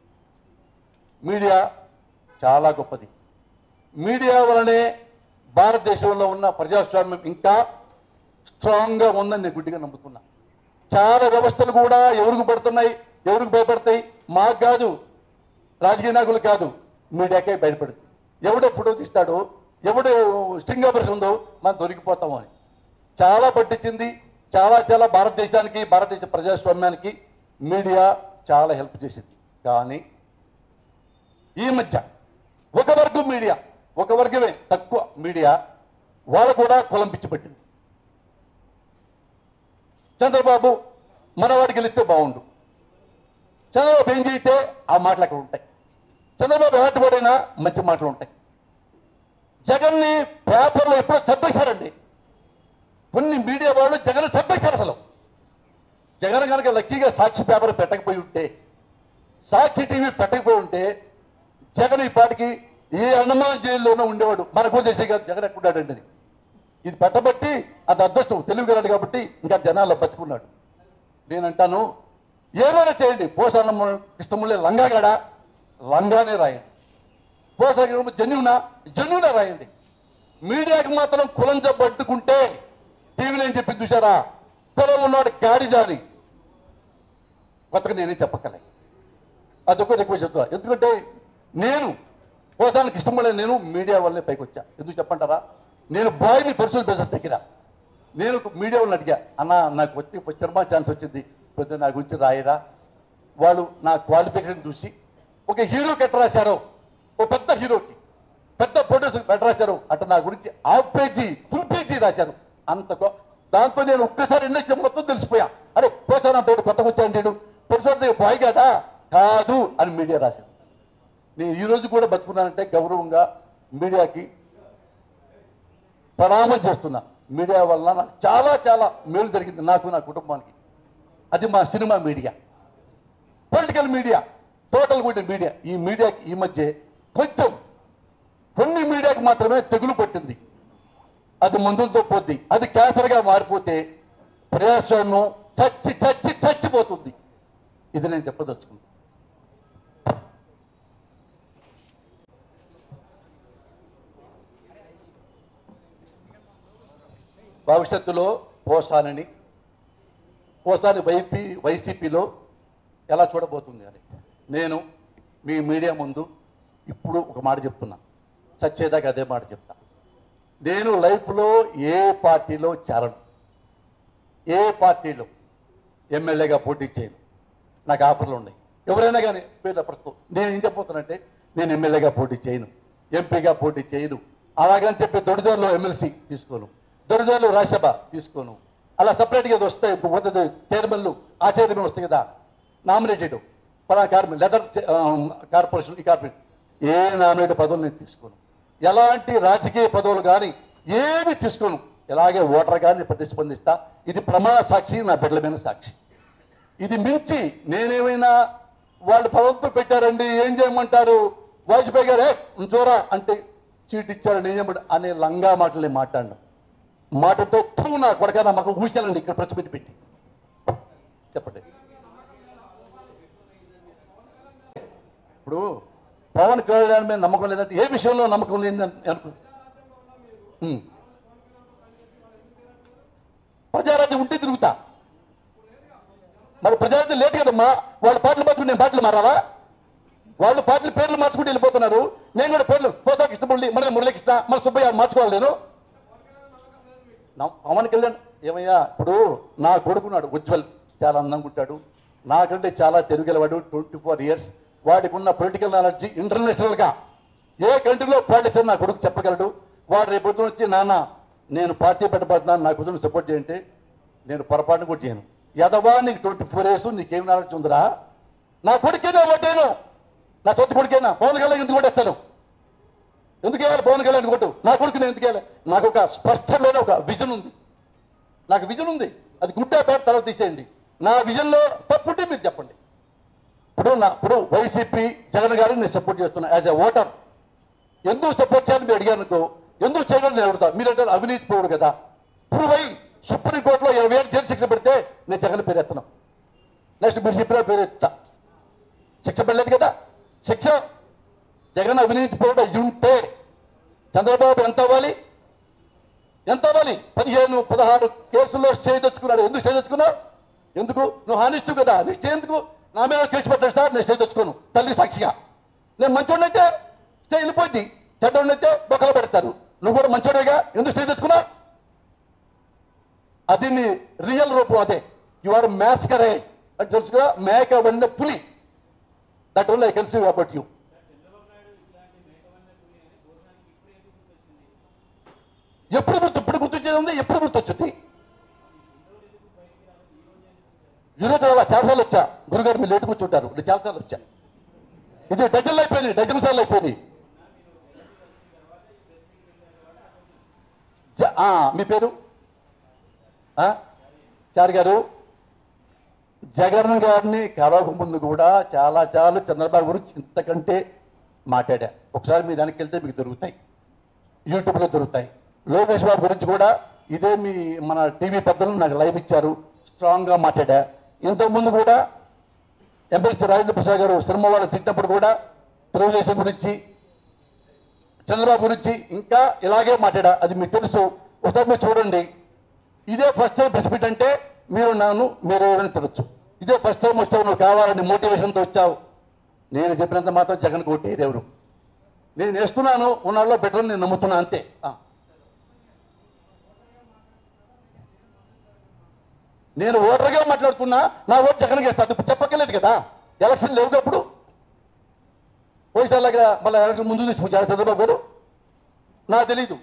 మీడియా చాలా గొప్పది. మీడియా వలనే భారతదేశంలో ఉన్న ప్రజాస్వామ్యం ఇంకా స్ట్రాంగ్గా ఉందని నేను గుడ్డిగా నమ్ముతున్నా. చాలా వ్యవస్థలు కూడా ఎవరికి పడుతున్నాయి, ఎవరికి భయపడతాయి? మాకు కాదు, రాజకీయ నాయకులు కాదు, మీడియాకే భయపడుతుంది. ఎవడో ఫోటో తీస్తాడో, ఎవడో స్టింగ్ ఆపరేషన్ ఉందో మనం దొరికిపోతాము అని చాలా పట్టించింది. చాలా చాలా భారతదేశానికి, భారతదేశ ప్రజాస్వామ్యానికి మీడియా చాలా హెల్ప్ చేసింది. కానీ ఈ మధ్య ఒక వర్గం మీడియా, ఒక వర్గమే తక్కువ మీడియా, వాళ్ళు కూడా కులం పిచ్చి పట్టింది. చంద్రబాబు మనవాడికి వెళితే బాగుండు, చంద్రబాబు ఏం చేయితే ఆ మాటలు అక్కడ ఉంటాయి. చంద్రబాబు ఎలాంటి వాడైనా మంచి మాటలు ఉంటాయి. జగన్ని పేపర్లో ఎప్పుడో చంపేశారండి కొన్ని మీడియా వాళ్ళు. జగన్ చంపేశారు. అసలు జగన్ కనుక లక్కీగా సాక్షి పేపర్ పెట్టకపోయి ఉంటే, సాక్షి టీవీ పెట్టకపోయి ఉంటే, జగన్ ఈ పాటికి ఏ అండమాన్ జైల్లోనూ ఉండేవాడు. మనకు దేశే కాదు, జగన్ ఎక్కున్నాడండి. ఇది పెట్టబట్టి అది అదృష్టం, తెలివిగలడు కాబట్టి ఇంకా జనాల్లో బతుకున్నాడు. నేనంటాను, ఏమైనా చేయండి. పోసాన్న కృష్ణములే లంగాగాడా, లంగానే రాయండి. పోసా జన్యునా, జన్యునా రాయండి. మీడియాకి మాత్రం కులం జబ్బట్టుకుంటే టీవీలో ఏం చెప్పి చూసారా, కులం ఉన్నాడు గాడి జాలి. కొత్తగా నేనే చెప్పక్కలే, అదొక ఎక్కువ చెప్తున్నా. ఎందుకంటే నేను పోసానికి ఇష్టం వల్ల నేను మీడియా వల్లే పైకి వచ్చా. ఎందుకు చెప్పంటారా, నేను బాయ్ని పర్సనల్ బిజినెస్ దగ్గర నేను మీడియా వాళ్ళని అడిగా, అన్న నాకు వచ్చి సినిమా ఛాన్స్ వచ్చింది, కొద్దిగా నా గురించి రాయరా. వాళ్ళు నా క్వాలిఫికేషన్ చూసి ఒక హీరోకి ఎట్ట రాశారో, ఓ పెద్ద హీరోకి పెద్ద ప్రొడ్యూసర్కి ఎట్ట రాశారు అట్లా నా గురించి హాఫ్ పేజీ ఫుల్ పేజీ రాశారు. అంత దాంతో నేను ఒక్కసారి ఇండస్ట్రీ మొత్తం తెలిసిపోయా. అరే పోసాన పేరు కొత్తగా వచ్చాను, ప్రొడ్యూసర్ బాయ్ కదా కాదు అని మీడియా రాశారు. నేను ఈరోజు కూడా బతుకున్నానంటే గౌరవంగా మీడియాకి ప్రణామం చేస్తున్నా. మీడియా వల్ల నాకు చాలా చాలా మేలు జరిగింది, నాకు నా కుటుంబానికి. అది మా cinema media, political media, total కూడా మీడియా. ఈ మీడియాకి ఈ మధ్య కొంచెం కొన్ని మీడియాకి మాత్రమే తెగులు పట్టింది. అది మందులతో పోద్ది. అది క్యాన్సర్గా మారిపోతే ప్రజాస్వామ్యం చచ్చి చచ్చి చచ్చిపోతుంది. ఇది నేను చెప్పదలుచుకుంటాను. భవిష్యత్తులో పోసానని పోసాని వైపీ వైసీపీలో ఎలా చూడబోతుంది అని నేను మీ మీడియా ముందు ఇప్పుడు ఒక మాట చెప్తున్నా, చచ్చేదాకా అదే మాట చెప్తా. నేను లైఫ్లో ఏ పార్టీలో చేరను. ఏ పార్టీలో ఎమ్మెల్యేగా పోటీ చేయను. నాకు ఆఫర్లు ఉన్నాయి. ఎవరైనా కానీ పేర్ల ప్రస్తుతం నేను ఏం చెప్పబోతున్నానంటే, నేను ఎమ్మెల్యేగా పోటీ చేయను, ఎంపీగా పోటీ చేయను. అలాగని చెప్పి దొడిదోరులో ఎమ్మెల్సీ తీసుకోను, దొడిదోరులో రాజ్యసభ తీసుకోను. అలా సపరేట్గా వస్తాయి పోతుంది. చైర్మన్లు ఆ చైర్మన్ వస్తాయి కదా, నామినేటెడ్ పలా కార్పొరేషన్ లెదర్ కార్పొరేషన్ ఈ కార్పొరేషన్ ఏ నామినేటెడ్ పదవులు నేను తీసుకోను. ఎలాంటి రాజకీయ పదవులు కానీ ఏమి తీసుకోను. ఎలాగే ఓటర్ కానీ ప్రతిస్పందిస్తా. ఇది ప్రమాణ సాక్షి, నా బిడ్డల మీద సాక్షి. ఇది మించి నేనేమైనా వాళ్ళు పదవులతో పెట్టారండి ఏం చేయమంటారు, వాజ్పేయి గారు ఉంచోరా అంటే చీట్ ఇచ్చారని ఏం చేయమంటారు అనే లంగా మాటలు మాట్లాడను. మాటతో తూ నా కొడక నా మాకు ఊసాలండి ఇక్కడ ప్రెస్ పెట్టి పెట్టి చెప్పండి. ఇప్పుడు పవన్ కళ్యాణ్ మీద నమ్మకం లేదంటే ఏ విషయంలో నమ్మకం లేదని అనుకో. ప్రజారాజ్యం ఉంటే తిరుగుతా. మరి ప్రజారాజ్యం లేదు కదమ్మా. వాళ్ళ పాటలు మార్చుకుంటే నేను పాటలు మారాలా? వాళ్ళు పాటలు పేర్లు మార్చుకుంటూ వెళ్ళిపోతున్నారు. నేను కూడా పేర్లు పోతా కృష్ణమురళి మళ్ళీ మురళీకృష్ణ మళ్ళీ సుబ్బయ్య మార్చుకోవాలి. నేను పవన్ కళ్యాణ్ ఏమయ్యా, ఇప్పుడు నా కొడుకున్నాడు ఉజ్వల్, చాలా అందంగా ఉంటాడు, నాకంటే చాలా తెలుగులవాడు, ట్వంటీ ఫోర్ ఇయర్స్ వాడికి ఉన్న పొలిటికల్ నాలెడ్జి ఇంటర్నేషనల్గా ఏ కంట్రీలో పాలిటిక్స్ అని నా కొడుకు చెప్పగలడు. వాడు రేపు పొద్దున వచ్చి నాన్న నేను పార్టీ పెట్టబడుతున్నాను నా కుదురు సపోర్ట్ చేయంటే నేను పొరపాటును కూడా చేయను. యదవా నీకు ట్వంటీ ఫోర్ ఇయర్స్ నీకేం నాలెడ్జ్ ఉందిరా? నా కొడుకేనా ఓటేను, నా సొంత కొడుకేనా. పవన్ కళ్యాణ్ ఎందుకు కొట్టేస్తాను? ఎందుకు వేయాలి పవన్ కళ్యాణ్ కొట్టు? నా కొడుకు నేను ఎందుకు వేయాలి? నాకు ఒక స్పష్టమైన ఒక విజన్ ఉంది. నాకు విజన్ ఉంది. అది గుడ్డా పేట తర్వాత తీసేయండి. నా విజన్లో తప్పుంటే మీరు చెప్పండి. ఇప్పుడు నా ఇప్పుడు వైసీపీ జగన్ గారిని నేను సపోర్ట్ చేస్తున్నా యాజ్ ఎ ఓటర్. ఎందుకు సపోర్ట్ చేయాలని మీరు అడిగానుకో, ఎందుకు చేయాలని నేను అడుగుతా. మీరు అంటే అవినీతి పోడు కదా. ఇప్పుడు పోయి సుప్రీంకోర్టులో ఇరవై ఏళ్ళు జైలు శిక్ష పెడితే నేను జగన్ పేరు ఎత్తను. నెక్స్ట్ మీరు చెప్పిన పేరు ఎత్తా. శిక్ష పడలేదు కదా. శిక్ష జగన్ అవినీతి పోడు అయ్యి ఉంటే చంద్రబాబు ఎంత అవ్వాలి? ఎంత అవ్వాలి? పదిహేను పదహారు కేసుల్లో స్టే తెచ్చుకున్నాడు. ఎందుకు స్టే తెచ్చుకున్నావు? ఎందుకు? నువ్వు హానిస్తూ కదా. నీ స్టే ఎందుకు? నా మీద కేసు పెట్టాడు సార్, నేను స్టే తెచ్చుకోను తల్లి సాక్షిగా. నేను మంచోడినైతే స్టే వెళ్ళిపోయింది, చెడ్డోడినైతే బొక్కలు పెడతారు. నువ్వు కూడా మంచోడేగా, ఎందుకు స్టే తెచ్చుకున్నావు? అది నీ రియల్ రూపం. అదే యు ఆర్ మ్యాస్కరే అని తెలుసుగా. మేక వన్న పులి. That only I can see about you. ఎప్పుడు గుర్తు ఇప్పుడు గుర్తొచ్చేది ఉంది, ఎప్పుడు గుర్తొచ్చింది? ఈరోజు అలా చాలాసార్లు వచ్చా. గురుగారు మీరు లేటు కూర్చుంటారు. నేను చాలాసార్లు వచ్చా. ఇది డజన్లు అయిపోయినాయి, డజన్ సార్లు అయిపోయినాయి. మీ పేరు చారి గారు. జగన్ గారిని కలవక ముందు కూడా చాలా చాలా చంద్రబాబు గురించి ఇంతకంటే మాట్లాడా. ఒకసారి మీ దానికి వెళ్తే మీకు దొరుకుతాయి, యూట్యూబ్లో దొరుకుతాయి. లోకేష్ బాబు గురించి కూడా ఇదే మీ మన టీవీ పెద్దలు నాకు లైవ్ ఇచ్చారు, స్ట్రాంగ్గా మాట్లాడా. ఇంతకుముందు కూడా ఎమ్మెల్సీ రాజేంద్ర ప్రసాద్ గారు సినిమా వాళ్ళు తిట్టినప్పుడు కూడా తెలుగుదేశం గురించి చంద్రబాబు గురించి ఇంకా ఇలాగే మాట్లాడా. అది మీకు తెలుసు. ఒకసారి మీరు చూడండి. ఇదే ఫస్ట్ టైం ప్రెస్ మీట్ అంటే మీరు నన్ను మీరు ఏమైనా తినొచ్చు. ఇదే ఫస్ట్ టైం వచ్చావు, నువ్వు కావాలని మోటివేషన్తో వచ్చావు. నేను చెప్పినంత మాత్రం జగన్ కొట్టేది ఎవరు? నేను వేస్తున్నాను, ఉన్నాళ్ళలో బెటర్ నేను నమ్ముతున్నా అంతే. నేను ఓటర్గా మాట్లాడుతున్నా, నా ఓటు జగన్కి వేస్తా. ఇప్పుడు చెప్పక్కర్లేదు కదా, ఎలక్షన్ లేవు అప్పుడు. పోయిసార్లాగా మళ్ళీ ఎలక్షన్ ముందు తీసుకొచ్చారు చంద్రబాబు గారు. నాకు తెలీదు.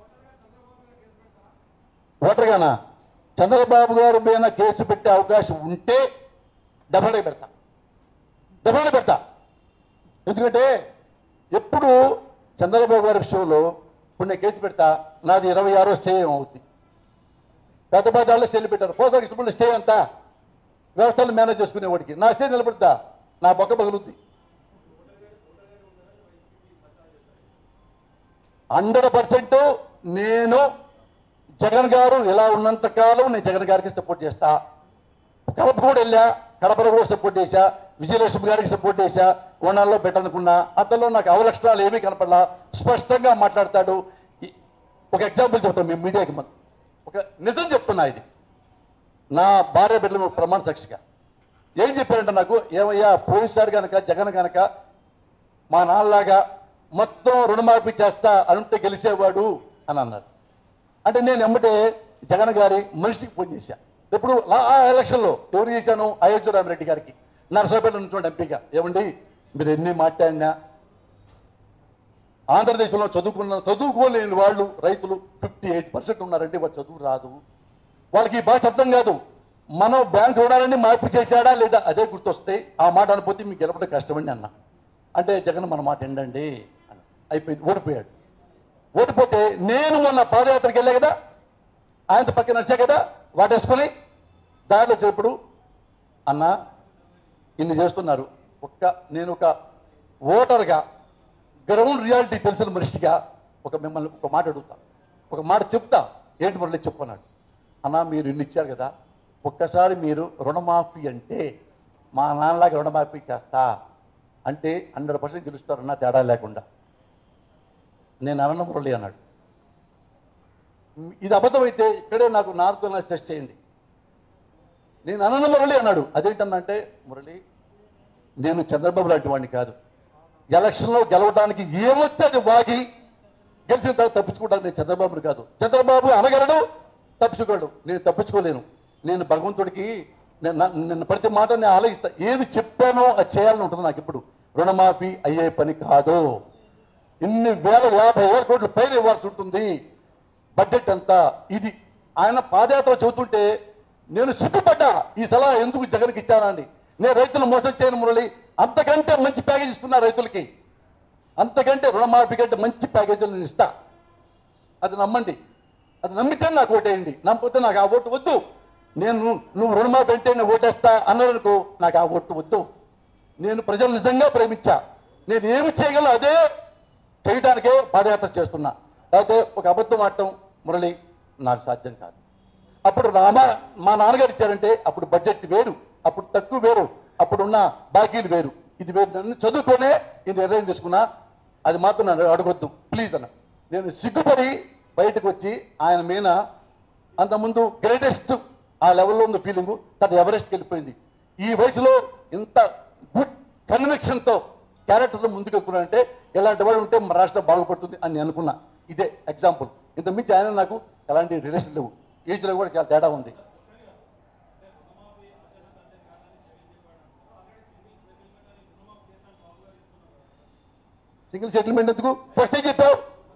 ఓటర్గానా చంద్రబాబు గారు మీద కేసు పెట్టే అవకాశం ఉంటే డెఫినెట్గా పెడతా, డెఫినెట్గా పెడతా. ఎందుకంటే ఎప్పుడు చంద్రబాబు గారి విషయంలో ఇప్పుడు నేను కేసు పెడతా, నాది ఇరవై ఆరో స్టే అవుతుంది. పెద్ద పెద్ద స్టేలు పెట్టారు. పోతా కృష్ణపల్లి స్టే అంతా వ్యవస్థలు మేనేజ్ చేసుకునేవాడికి నా స్టే నిలబెడతా, నా బొక్క పగులుద్ది. హండ్రెడ్ పర్సెంట్ నేను జగన్ గారు ఇలా ఉన్నంత కాలం నేను జగన్ గారికి సపోర్ట్ చేస్తా. కడప కూడా వెళ్ళా, కడపలో కూడా సపోర్ట్ చేశా, విజయలక్ష్మి గారికి సపోర్ట్ చేశా. ఓనాల్లో పెట్టనుకున్నా. అతనిలో నాకు అవలక్షణాలు ఏమీ కనపడలా, స్పష్టంగా మాట్లాడతాడు. ఒక ఎగ్జాంపుల్ చెప్తాను మీ మీడియాకి. మనం ఒక నిజం చెప్తున్నా, ఇది నా భార్య బిడ్డల ప్రమాణ సాక్షిగా. ఏం చెప్పారంటే నాకు, ఏమయ్యా పోయిసారి కనుక జగన్ కనుక మా నాన్నలాగా మొత్తం రుణమాఫీ చేస్తా అనుంటే గెలిచేవాడు అని అన్నారు. అంటే నేను ఎమ్మటే జగన్ గారి మనిషికి ఫోన్ చేశా. ఇప్పుడు ఆ ఎలక్షన్లో ఎవరు చేశాను? అయోధ్య రామిరెడ్డి గారికి నరసరావుపేట నుంచి ఎంపీగా. ఏమండి మీరు ఎన్ని మాట్లాడినా ఆంధ్రదేశంలో చదువుకున్న చదువుకోలేని వాళ్ళు రైతులు ఫిఫ్టీ ఎయిట్ పర్సెంట్ ఉన్నారంటే వాళ్ళు చదువు రాదు, వాళ్ళకి ఈ భాష అర్థం కాదు. మనం బ్యాంక్ రుణాలన్నీ మార్పు చేశాడా లేదా అదే గుర్తొస్తే ఆ మాట అనిపోతే మీకు గెలపడం కష్టమండి అన్న. అంటే జగన్ మన మాట ఏంటండి అని అయిపోయింది, ఓడిపోయాడు. ఓడిపోతే నేను మొన్న పాదయాత్రకి వెళ్ళా కదా, ఆయనతో పక్కన నడిచా కదా, వాటేసుకొని దారిలో చెప్పుడు అన్న ఇన్ని చేస్తున్నారు. ఒక్క నేను ఒక ఓటర్గా గ్రౌండ్ రియాలిటీ తెలిసిన మనిషిగా ఒక మిమ్మల్ని ఒక మాట అడుగుతా, ఒక మాట చెప్తా. ఏంటి మురళి చెప్పుకున్నాడు. అన్న మీరు ఇన్ని ఇచ్చారు కదా, ఒక్కసారి మీరు రుణమాఫీ అంటే మా నాన్నలాగా రుణమాఫీ చేస్తా అంటే హండ్రెడ్ పర్సెంట్ గెలుస్తారన్న తేడా లేకుండా. నేను అన్న మురళి అన్నాడు. ఇది అబద్ధమైతే ఇక్కడే నాకు నార్కో టెస్ట్ చేయండి. నేను అన్న మురళి అన్నాడు. అదేంటన్నంటే మురళి నేను చంద్రబాబు లాంటి వాడిని కాదు, ఎలక్షన్లో గెలవడానికి ఏమొస్తే అది వాగి గెలిచిన తర్వాత తప్పించుకోవడానికి నేను చంద్రబాబుని కాదు. చంద్రబాబు అనగలడు, తప్పించుకోడు, నేను తప్పించుకోలేను. నేను భగవంతుడికి నిన్న ప్రతి మాట నేను ఆలోచిస్తా, ఏది చెప్పానో అది చేయాలని ఉంటుంది నాకు. ఇప్పుడు రుణమాఫీ అయ్యే పని కాదు, ఇన్ని వేల యాభై వేల కోట్ల పైన ఇవ్వాల్సి ఉంటుంది బడ్జెట్ అంతా. ఇది ఆయన పాదయాత్ర చదువుతుంటే నేను సిగ్గుపడ్డా, ఈ సలహా ఎందుకు జగన్కి ఇచ్చానండి. నేను రైతులు మోసం చేయను మురళి, అంతకంటే మంచి ప్యాకేజ్ ఇస్తున్నా రైతులకి, అంతకంటే రుణమాఫీ కంటే మంచి ప్యాకేజీలు నేను ఇస్తా. అది నమ్మండి, అది నమ్మితే నాకు ఓటేయండి, నమ్మకపోతే నాకు ఆ ఓటు వద్దు. నేను నువ్వు రుణమాఫీ అంటే నేను ఓటేస్తా అన్నారనుకో, నాకు ఆ ఓటు వద్దు. నేను ప్రజలు నిజంగా ప్రేమించా, నేను ఏమి చేయగలను అదే చేయడానికే పాదయాత్ర చేస్తున్నా. అయితే ఒక అబద్ధం ఆడటం మురళి నాకు సాధ్యం కాదు. అప్పుడు రామా మా నాన్నగారు ఇచ్చారంటే అప్పుడు బడ్జెట్ వేరు, అప్పుడు తక్కువ వేరు, అప్పుడున్న బాకీలు వేరు, ఇది వేరు. నన్ను చదువుకొనే నేను నిర్ణయం తీసుకున్నా, అది మాత్రం నన్ను అడగొద్దు ప్లీజ్ అన్న. నేను సిగ్గుపడి బయటకు వచ్చి ఆయన మీద అంతకుముందు గ్రేటెస్ట్ ఆ లెవెల్లో ఉన్న ఫీలింగు తను ఎవరెస్ట్కి వెళ్ళిపోయింది. ఈ వయసులో ఇంత గుడ్ కన్విక్షన్తో క్యారెక్టర్తో ముందుకు వెళ్తున్నానంటే ఇలాంటి వాడు ఉంటే మన రాష్ట్రం బాగుపడుతుంది అని నేను అనుకున్నా. ఇదే ఎగ్జాంపుల్. ఇంత మించి ఆయన నాకు ఎలాంటి రిలేషన్ లేవు, ఏజ్లో కూడా చాలా తేడా ఉంది. సింగిల్ సెటిల్మెంట్ ఎందుకు ఫస్ట్ ఏం చెప్పావు?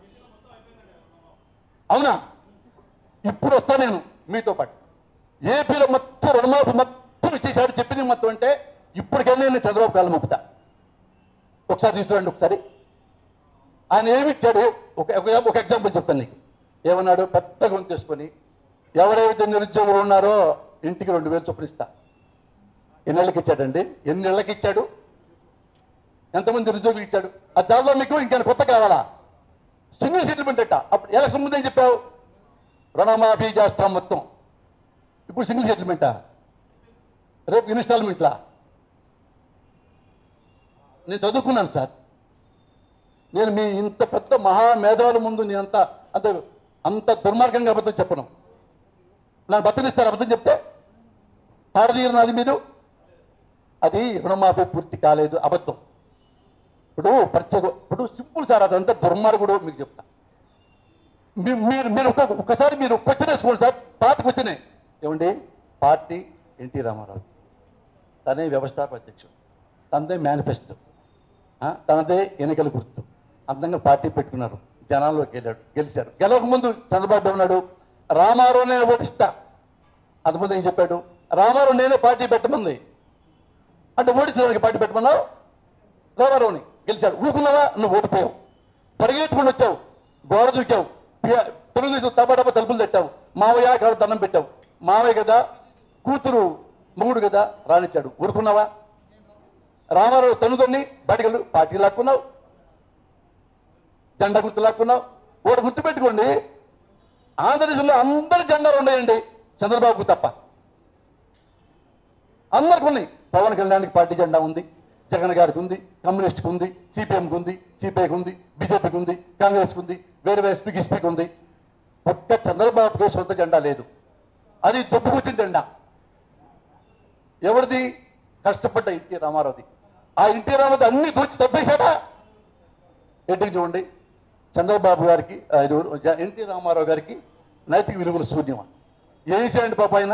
అవునా, ఇప్పుడు వస్తా నేను మీతో పాటు. ఏపీలో మొత్తం రుణమాఫీ మొత్తం ఇచ్చేసాడు చెప్పింది మొత్తం అంటే ఇప్పటికెళ్ళి నేను చంద్రబాబు కాలం మొక్కుతా. ఒకసారి తీసుకోండి ఒకసారి. ఆయన ఏమి ఇచ్చాడు ఒక ఒక ఎగ్జాంపుల్ చెప్తాను నీకు. ఏమన్నాడు? పెద్ద గొంతు తీసుకొని ఎవరైతే నిరుద్యోగులు ఉన్నారో ఇంటికి రెండు వేలు చొప్పున ఇస్తా. ఎన్నేళ్ళకి ఇచ్చాడండి? ఎన్నేళ్ళకి ఇచ్చాడు? ఎంతమంది నిరుద్యోగులు ఇచ్చాడు? ఆ చాలా మీకు ఇంకా కొత్త కావాలా? సింగిల్ సెటిల్మెంట్ అట్ట. అప్పుడు ఎలక్షన్ ముందు ఏం చెప్పావు? రుణమాఫీ చేస్తాం మొత్తం. ఇప్పుడు సింగిల్ సెటిల్మెంటా? రేపు ఇన్స్టాల్మెంట్లా? నేను చదువుకున్నాను సార్. నేను మీ ఇంత పెద్ద మహామేధావుల ముందు నేనంత అంత అంత దుర్మార్గంగా అబద్ధం చెప్పను. నాకు బతనిస్తారు అబద్ధం చెప్తే పాడదీయరు నాది మీరు. అది రుణమాఫీ పూర్తి కాలేదు, అబద్ధం. ఇప్పుడు ప్రత్యేక ఇప్పుడు సింపుల్ సార్, అదంతా దుర్మార్గుడు మీకు చెప్తా. మీరు మీరు ఒక ఒక్కసారి మీరు క్వశ్చన్ వేసుకోండి సార్. పాత క్వశ్చనే. ఏమండి, పార్టీ ఎన్టీ రామారావు, తనే వ్యవస్థాపక అధ్యక్షుడు, తనదే మేనిఫెస్టో, తనదే ఎన్నికల గుర్తు, అందంగా పార్టీ పెట్టుకున్నారు, జనాల్లోకి వెళ్ళాడు, గెలిచారు. గెలవక ముందు చంద్రబాబు ఉన్నాడు, రామారావు నేను ఓటిస్తా. అంతకుముందు ఏం చెప్పాడు? రామారావు నేనే పార్టీ పెట్టమంది అంటే ఓడించడానికి పార్టీ పెట్టమన్నావు. రామారావుని గెలిచాడు, ఊరుకున్నావా? నువ్వు ఓడిపోయావు, పరిగెత్తుకుని వచ్చావు, గోడ దూకావు, తెలుగుదేశం తప్పటప్ప తలుపులు తట్టావు, మావయ్య కాదు దండం పెట్టావు. మావయ్య కదా, కూతురు మొగుడు కదా రానిచ్చాడు, ఊరుకున్నావా? రామారావు తనుదొన్ని బయటకెళ్ళు, పార్టీ లాక్కున్నావు, జెండా గుర్తు లాక్కున్నావు. ఒకటి గుర్తు పెట్టుకోండి, ఆంధ్రదేశంలో అందరి జెండాలు ఉన్నాయండి, చంద్రబాబుకు తప్ప. అందరికి ఉన్నాయి. పవన్ కళ్యాణ్కి పార్టీ జెండా ఉంది, జగన్ గారికి ఉంది, కమ్యూనిస్ట్కి ఉంది, సిపిఎంకి ఉంది, సిపిఐకి ఉంది, బీజేపీకి ఉంది, కాంగ్రెస్కి ఉంది, వేరే వేరే ఎస్పీకి ఎస్పీకి ఉంది. ఒక్క చంద్రబాబుకి సొంత జెండా లేదు. అది దొప్పుకొచ్చిన జెండా. ఎవరిది? కష్టపడ్డ ఎన్టీ రామారావుది. ఆ ఎన్టీ రామారావు అన్ని దోచి తప్పేశాడా? ఏంటి చూడండి, చంద్రబాబు గారికి ఎన్టీ రామారావు గారికి నైతిక విలువలు శూన్యమా? ఏం చేశాడండి పాప ఆయన?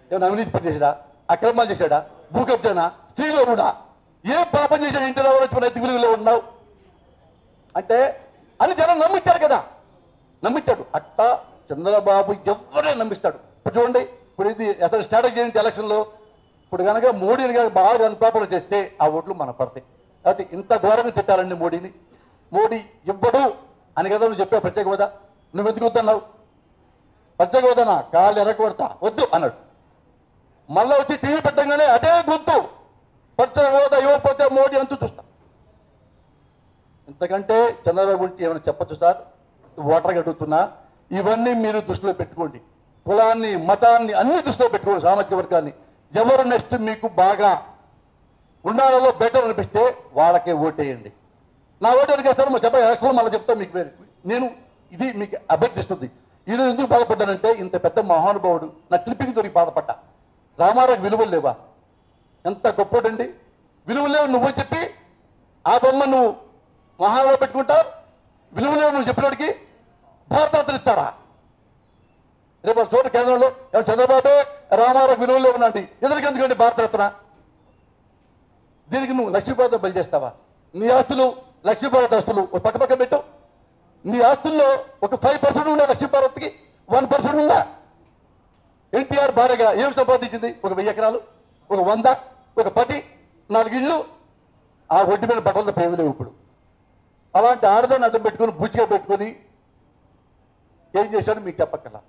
ఏమైనా అవినీతి పని చేశాడా, అక్రమాలు చేశాడా, భూకబ్జానా, స్త్రీలో కూడా ఏ పాపం చేశాడు, ఇంటిలో వచ్చి నైతిక విలువలో ఉన్నావు అంటే అని జనం నమ్మించారు కదా, నమ్మించాడు. అట్టా చంద్రబాబు ఎవరే నమ్మిస్తాడు. ఇప్పుడు చూడండి, ఇప్పుడు ఇది అతని స్ట్రాటజీ ఏంటి ఎలక్షన్లో, ఇప్పుడు కనుక మోడీని కనుక బాగా అన్పాపులర్ చేస్తే ఆ ఓట్లు మన పడతాయి. కాబట్టి ఇంత ఘోరంగా తిట్టాలండి మోడీని. మోడీ ఇవ్వడు అని కదా నువ్వు చెప్పావు ప్రత్యేక హోదా, నువ్వు ఎందుకు వద్దన్నావు? ప్రత్యేక హోదానా కాళ్ళు ఎరగొడతా వద్దు అన్నాడు. మళ్ళీ వచ్చి టీవీ పెట్టగానే అదే గుర్తు, ప్రత్యేక హోదా ఇవ్వకపోతే మోడీ అంతూ చూస్తా. ఇంతకంటే చంద్రబాబు గురించి ఏమైనా చెప్పచ్చు సార్? ఓటర్గా అడుగుతున్నా, ఇవన్నీ మీరు దృష్టిలో పెట్టుకోండి. కులాన్ని, మతాన్ని అన్ని దృష్టిలో పెట్టుకోండి, సామాజిక వర్గాన్ని. ఎవరు నెక్స్ట్ మీకు బాగా ఉండాలలో బెటర్ అనిపిస్తే వాళ్ళకే ఓటేయండి. నా ఓటు అడిగేస్తాను మా చెప్పే ఎలక్షన్లో మళ్ళీ చెప్తాను మీకు. వేరు నేను ఇది మీకు అభ్యర్థిస్తుంది. ఇది ఎందుకు బాధపడ్డానంటే, ఇంత పెద్ద మహానుభావుడు నా క్లిప్పింగ్ దొరికి బాధపడ్డా. రామారావు విలువలు లేవా? ఎంత గొప్పడండి, విలువలు లేవు నువ్వు చెప్పి ఆ బొమ్మ నువ్వు మహానుభావు పెట్టుకుంటావు. విలువలు లేవు నువ్వు చెప్పినోడికి భారతరత్న ఇస్తారా? రేపు చోట కేంద్రంలో చంద్రబాబు రామారావు విలువలు లేవునండి, ఎదురుకి ఎందుకండి భారతరత్న? దీనికి నువ్వు లక్ష్మీభారత బలి చేస్తావా? నీ ఆస్తులు లక్ష్మీభారత్ ఆస్తులు ఒక పక్క పక్క పెట్టు. నీ ఆస్తుల్లో ఒక ఫైవ్ పర్సెంట్ ఉందా లక్ష్మీభారత్కి? వన్ పర్సెంట్ ఉందా? ఎన్టీఆర్ భార్యగా ఏం సంపాదించింది? ఒక వెయ్యి ఎకరాలు, ఒక వంద, ఒక పది, నాలుగు ఇళ్ళు. ఆ ఒడ్డు మీద బట్టలతో పేవలేవు ఇప్పుడు. అలాంటి ఆడదాన్ని అడ్డం పెట్టుకుని బుచ్చిగా పెట్టుకొని ఏం చేశాడు మీకు చెప్పక్కల.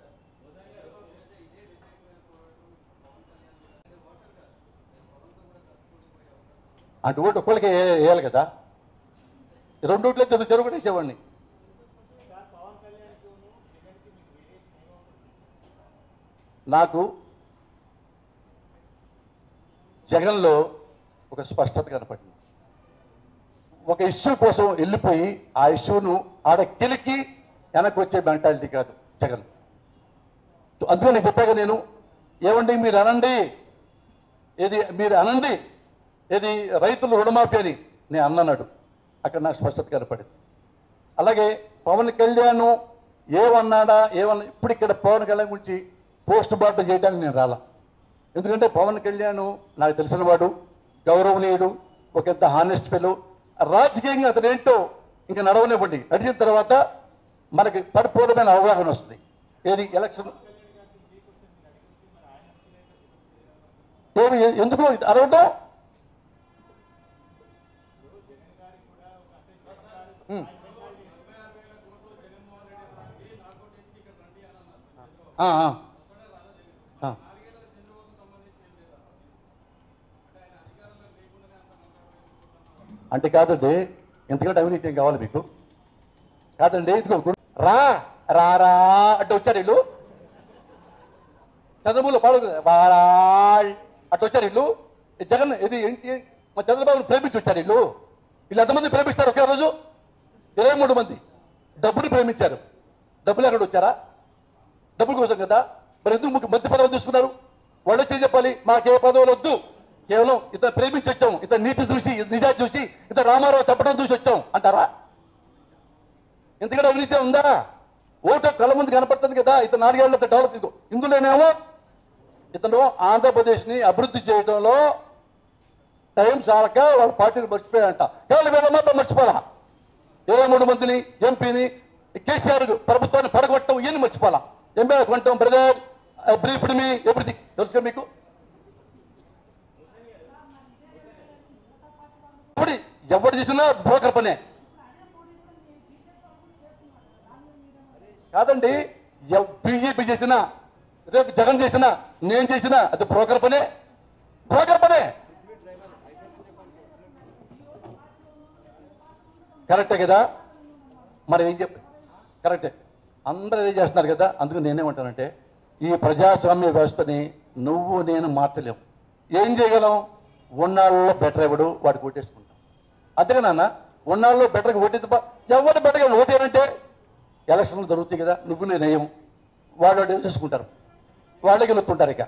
అంటే ఓటు ఒక్కళ్ళకే వేయాలి కదా, రెండు ఓట్లే చదువు చెరువుకునేసేవాడిని. నాకు జగన్లో ఒక స్పష్టత కనపడింది. ఒక ఇష్యూ కోసం వెళ్ళిపోయి ఆ ఇష్యూను ఆడ కెలికి వెనక్కి వచ్చే మెంటాలిటీ కాదు జగన్. అందుకే నేను చెప్పాక నేను ఏమండి మీరు అనండి, ఏది మీరు అనండి, ఏది రైతులు రుణమాఫీ అని నేను అన్నన్నాడు. అక్కడ నాకు స్పష్టత కనపడింది. అలాగే పవన్ కళ్యాణ్ ఏమన్నాడా ఏమన్నా, ఇప్పుడు ఇక్కడ పవన్ కళ్యాణ్ గురించి పోస్ట్ మార్టం చేయడానికి నేను రాలా. ఎందుకంటే పవన్ కళ్యాణ్ నాకు తెలిసిన వాడు, గౌరవనీయుడు, ఒక ఎంత హానెస్ట్ ఫెలో. రాజకీయంగా అతను ఏంటో ఇంకా నడవనివ్వండి, నడిచిన తర్వాత మనకి పరిపూర్ణమైన అవగాహన వస్తుంది. ఏది ఎలక్షన్ ఏమి ఎందుకు అడగటం? అంటే కాదండి, ఎంతకంటే అవినీతి ఏం కావాలి మీకు? కాదండి, ఇదిగో రా రా రా అంటే వచ్చారు వీళ్ళు. చంద్రబాబు పాడు వారా అటు వచ్చారు వీళ్ళు. జగన్ ఇది ఏంటి, మా చంద్రబాబుని ప్రేమించి వచ్చారు వీళ్ళు. వీళ్ళు ఎంతమంది ప్రేమిస్తారు ఒకే రోజు? ఇరవై మూడు మంది డబ్బుని ప్రేమించారు. డబ్బులు ఎక్కడ వచ్చారా? డబ్బుల కోసం కదా. మరి ఎందుకు మంత్రి పదవులు తీసుకున్నారు? వాళ్ళు వచ్చి చెప్పాలి, మాకే పదవులు వద్దు, కేవలం ఇతను ప్రేమించి వచ్చాం, ఇతను నీతి చూసి నిజాన్ని చూసి ఇతను రామారావు చెప్పడం చూసి వచ్చాం అంటారా? ఎందుకంటే అవినీతి ఉందా? ఓటు కళ్ళ ముందు కనపడుతుంది కదా. ఇతను నాలుగేళ్ల డెవలప్. ఇందులోనేమో ఇతను ఆంధ్రప్రదేశ్ని అభివృద్ధి చేయడంలో టైం చాలక వాళ్ళ పార్టీని మర్చిపోయారంట. కేవలం వీళ్ళ మాత్రం మర్చిపోవాలా? ఇరవై మూడు మందిని ఎంపీని కేసీఆర్ ప్రభుత్వాన్ని పడగొట్టడం ఇవన్నీ మర్చిపోవాలా? ఎంపీ కొంటాం బ్రదర్ బ్రీఫ్డ్ మీ ఎవ్రీథింగ్ తెలుసుగా మీకు. ఇప్పుడు ఎవరు చేసినా బ్రోకర్ పనే కాదండి. బీజేపీ చేసినా, రేపు జగన్ చేసినా, నేను చేసినా అది బ్రోకర్ పనే, బ్రోకర్ పనే. కరెక్టే కదా. మరి ఏం చెప్పి కరెక్టే, అందరూ అదే చేస్తున్నారు కదా. అందుకు నేనేమంటానంటే, ఈ ప్రజాస్వామ్య వ్యవస్థని నువ్వు నేను మార్చలేము. ఏం చేయగలం? ఉన్నాళ్ళలో బెటర్ ఎవడు వాడికి ఓటేసుకుంటాం. అంతేగా నాన్న, ఉన్నాళ్ళలో బెటర్గా ఓటేది. ఎవరు బెటర్గా ఓటేయాలంటే ఎలక్షన్లు జరుగుతాయి కదా, నువ్వు నేను వేయము, వాళ్ళు వాడు చేసుకుంటారు, వాళ్ళే గెలుపుతుంటారు. ఇక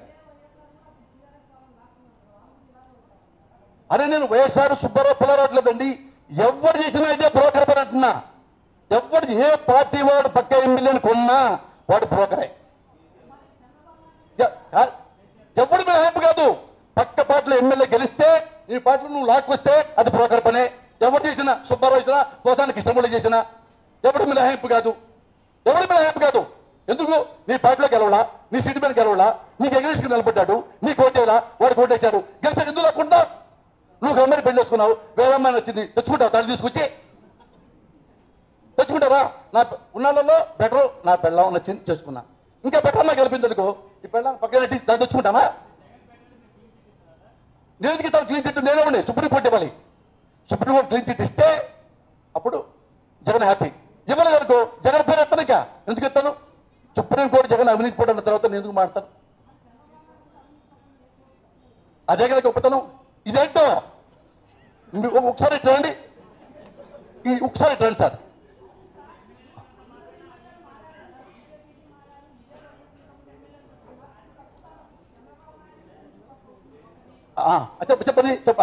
అరే నేను వైఎస్ఆర్ సుబ్బారావు పిల్లరాట్లేదండి, ఎవరు చేసినా ఇదే బ్రోకర్ పని అంటున్నా. ఎవరు ఏ పార్టీ వాడు పక్క ఎమ్మెల్యేని కొన్నా వాడు బ్రోకరే. ఎవడు మినహాయింపు కాదు. పక్క పార్టీలో ఎమ్మెల్యే గెలిస్తే ఈ పార్టీలో నువ్వు లాక్కొస్తే అది బ్రోకర్ పనే. ఎవరు చేసినా, సుబ్బారావు చేసినా, పోతానికి ఇష్టములు చేసినా ఎవడు మినహాయింపు కాదు. ఎవడు మినహాయింపు కాదు. ఎందుకు? నీ పార్టీలో గెలవలా, నీ సీటు మీద గెలవలా, నీకు ఎగరేసుకుని నిలబడ్డాడు, నీ కోటేలా వాడు కోటేశాడు, గెలిచాడు. ఎందుకు లేకుండా నువ్వు అమ్మాయి పెళ్లి చేసుకున్నావు, వేరే అమ్మాయిని వచ్చింది, తెచ్చుకుంటావు, తల్లి తీసుకొచ్చి తెచ్చుకుంటారా? నా ఉన్నాళ్ళలో బెటర్ నా పెళ్ళం నచ్చింది చేసుకున్నా, ఇంకా బెటర్ నాకు గెలిపింది అనుకో, ఈ పెళ్ళం పక్కన దాన్ని తెచ్చుకుంటామా? నేను తను క్లీన్ చిట్ నేనే ఉండే సుప్రీంకోర్టు ఇవ్వాలి. సుప్రీంకోర్టు క్లీన్ చిట్ ఇస్తే అప్పుడు జగన్ హ్యాపీ. ఇవ్వలేదు అనుకో జగన్ పేరు ఎత్తాను. ఇక ఎందుకు ఎత్తాను? సుప్రీంకోర్టు జగన్ అవినీతి పోయిన తర్వాత నేను ఎందుకు మాడతాను? అదే కదా గొప్పతనం. ఇదేంటో ఒకసారి ఇట్లా రండి, ఈ ఒకసారి ఇట్లా రండి సార్. చెప్ప చెప్పండి చెప్ప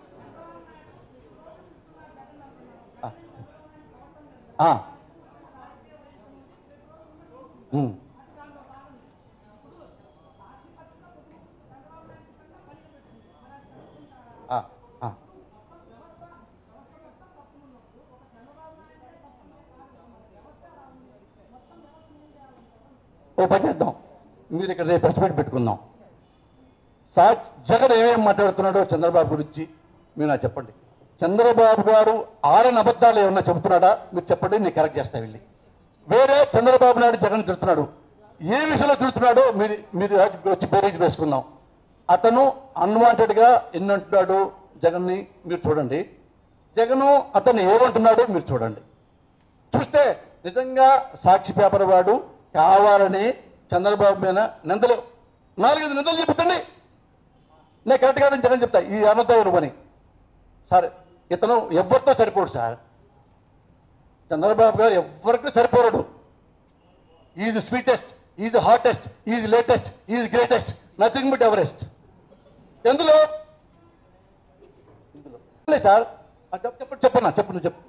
ఓ పని చేద్దాం, మీరు ఇక్కడ రేపు ప్రెస్ మీట్ పెట్టుకుందాం. సార్ జగన్ ఏమేమి మాట్లాడుతున్నాడో చంద్రబాబు గురించి మీరు నాకు చెప్పండి. చంద్రబాబు గారు ఆరని అబద్ధాలు ఏమన్నా చెబుతున్నాడా మీరు చెప్పండి, నేను కరెక్ట్ చేస్తా వెళ్ళి. వేరే చంద్రబాబు నాయుడు జగన్ తిడుతున్నాడు, ఏ విషయంలో తిడుతున్నాడో మీరు మీరు వచ్చి బేరీజ్ వేసుకుందాం. అతను అన్వాంటెడ్గా ఎన్ని అంటున్నాడు జగన్ని మీరు చూడండి, జగను అతను ఏమంటున్నాడో మీరు చూడండి. చూస్తే నిజంగా సాక్షి పేపర్ వాడు కావాలని చంద్రబాబు మీద నిందలు నాలుగైదు నిందలు చెబుతండి. నేను కరెక్ట్ కాదని జగన్ చెప్తా ఈ అనంతరం పని. సార్ ఇతను ఎవరితో సరిపోడు సార్, చంద్రబాబు గారు ఎవరికి సరిపోరాడు. Is sweetest, is hottest, is latest, is greatest, nothing but Everest. ఎందులో ఇందులో సార్ చెప్పండి చెప్పన్నా చెప్పు నువ్వు చెప్పు.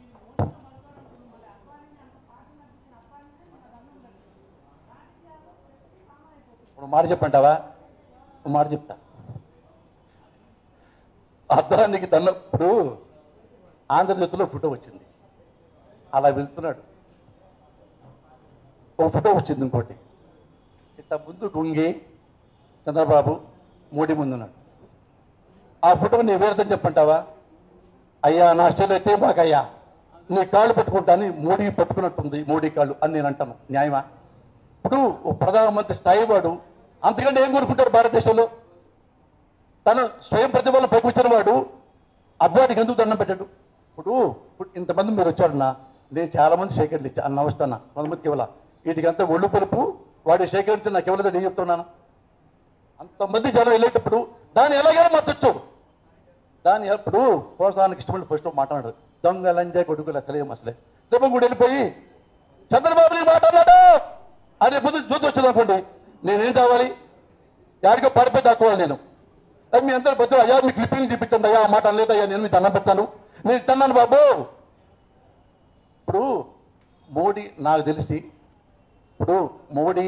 ఇప్పుడు మాట చెప్పంటావా? మాట చెప్తా. అద్దానికి తన్నప్పుడు ఆంధ్రజ్యోతిలో ఫోటో వచ్చింది, అలా వెళ్తున్నాడు. ఒక ఫోటో వచ్చింది, ఇంకోటి ఇట్లా ముందు గుంగి చంద్రబాబు మోడీ ముందున్నాడు. ఆ ఫోటో నీ వేరేదని చెప్పంటావా? అయ్యా నా స్టైల్ అయితే మాకయ్యా నీ కాళ్ళు పట్టుకుంటాను, మోడీ పట్టుకున్నట్టుంది మోడీ కాళ్ళు అని నేను అంటాను. న్యాయమా? ఇప్పుడు ప్రధానమంత్రి స్థాయి వాడు అంతకంటే ఏం కోరుకుంటారు భారతదేశంలో? తను స్వయం ప్రతిభలో పైకి వచ్చిన వాడు అద్వానికి ఎందుకు దండం పెట్టాడు? ఇప్పుడు ఇప్పుడు ఇంతమంది మీరు వచ్చాడన్నా, నేను చాలా మంది సేకరణ ఇచ్చా అన్న వస్తానా, కొంతమందికి ఇవ్వాల, వీటికంతా ఒళ్ళు పలుపు వాడు సేకరించి నాకు ఇవ్వలేదు నేను చెప్తున్నాను. అంతమంది జనం వెళ్ళేటప్పుడు దాన్ని ఎలాగైనా మార్చొచ్చు. దాన్ని ఎప్పుడు ప్రోత్సాహానికి ఇష్టపడి ఫస్ట్ మాట్లాడారు, దొంగ లంజా కొడుకులు అసలే అసలే దెబ్బ కూడా వెళ్ళిపోయి చంద్రబాబుని మాట్లాడాడు అనే పొద్దు జ్యోతి వచ్చింది అనుకోండి, నేనేం కావాలి? యాడికో పడిపోయి దాక్కోవాలి నేను. అది మీ అందరూ బతులు అయ్యా మీ క్లిప్పింగ్ చూపించండి అయ్యా, ఆ మాట అనలేదయ్యా, నేను మీ దండం పెడతాను, నేను తన్నాను బాబు. ఇప్పుడు మోడీ నాకు తెలిసి ఇప్పుడు మోడీ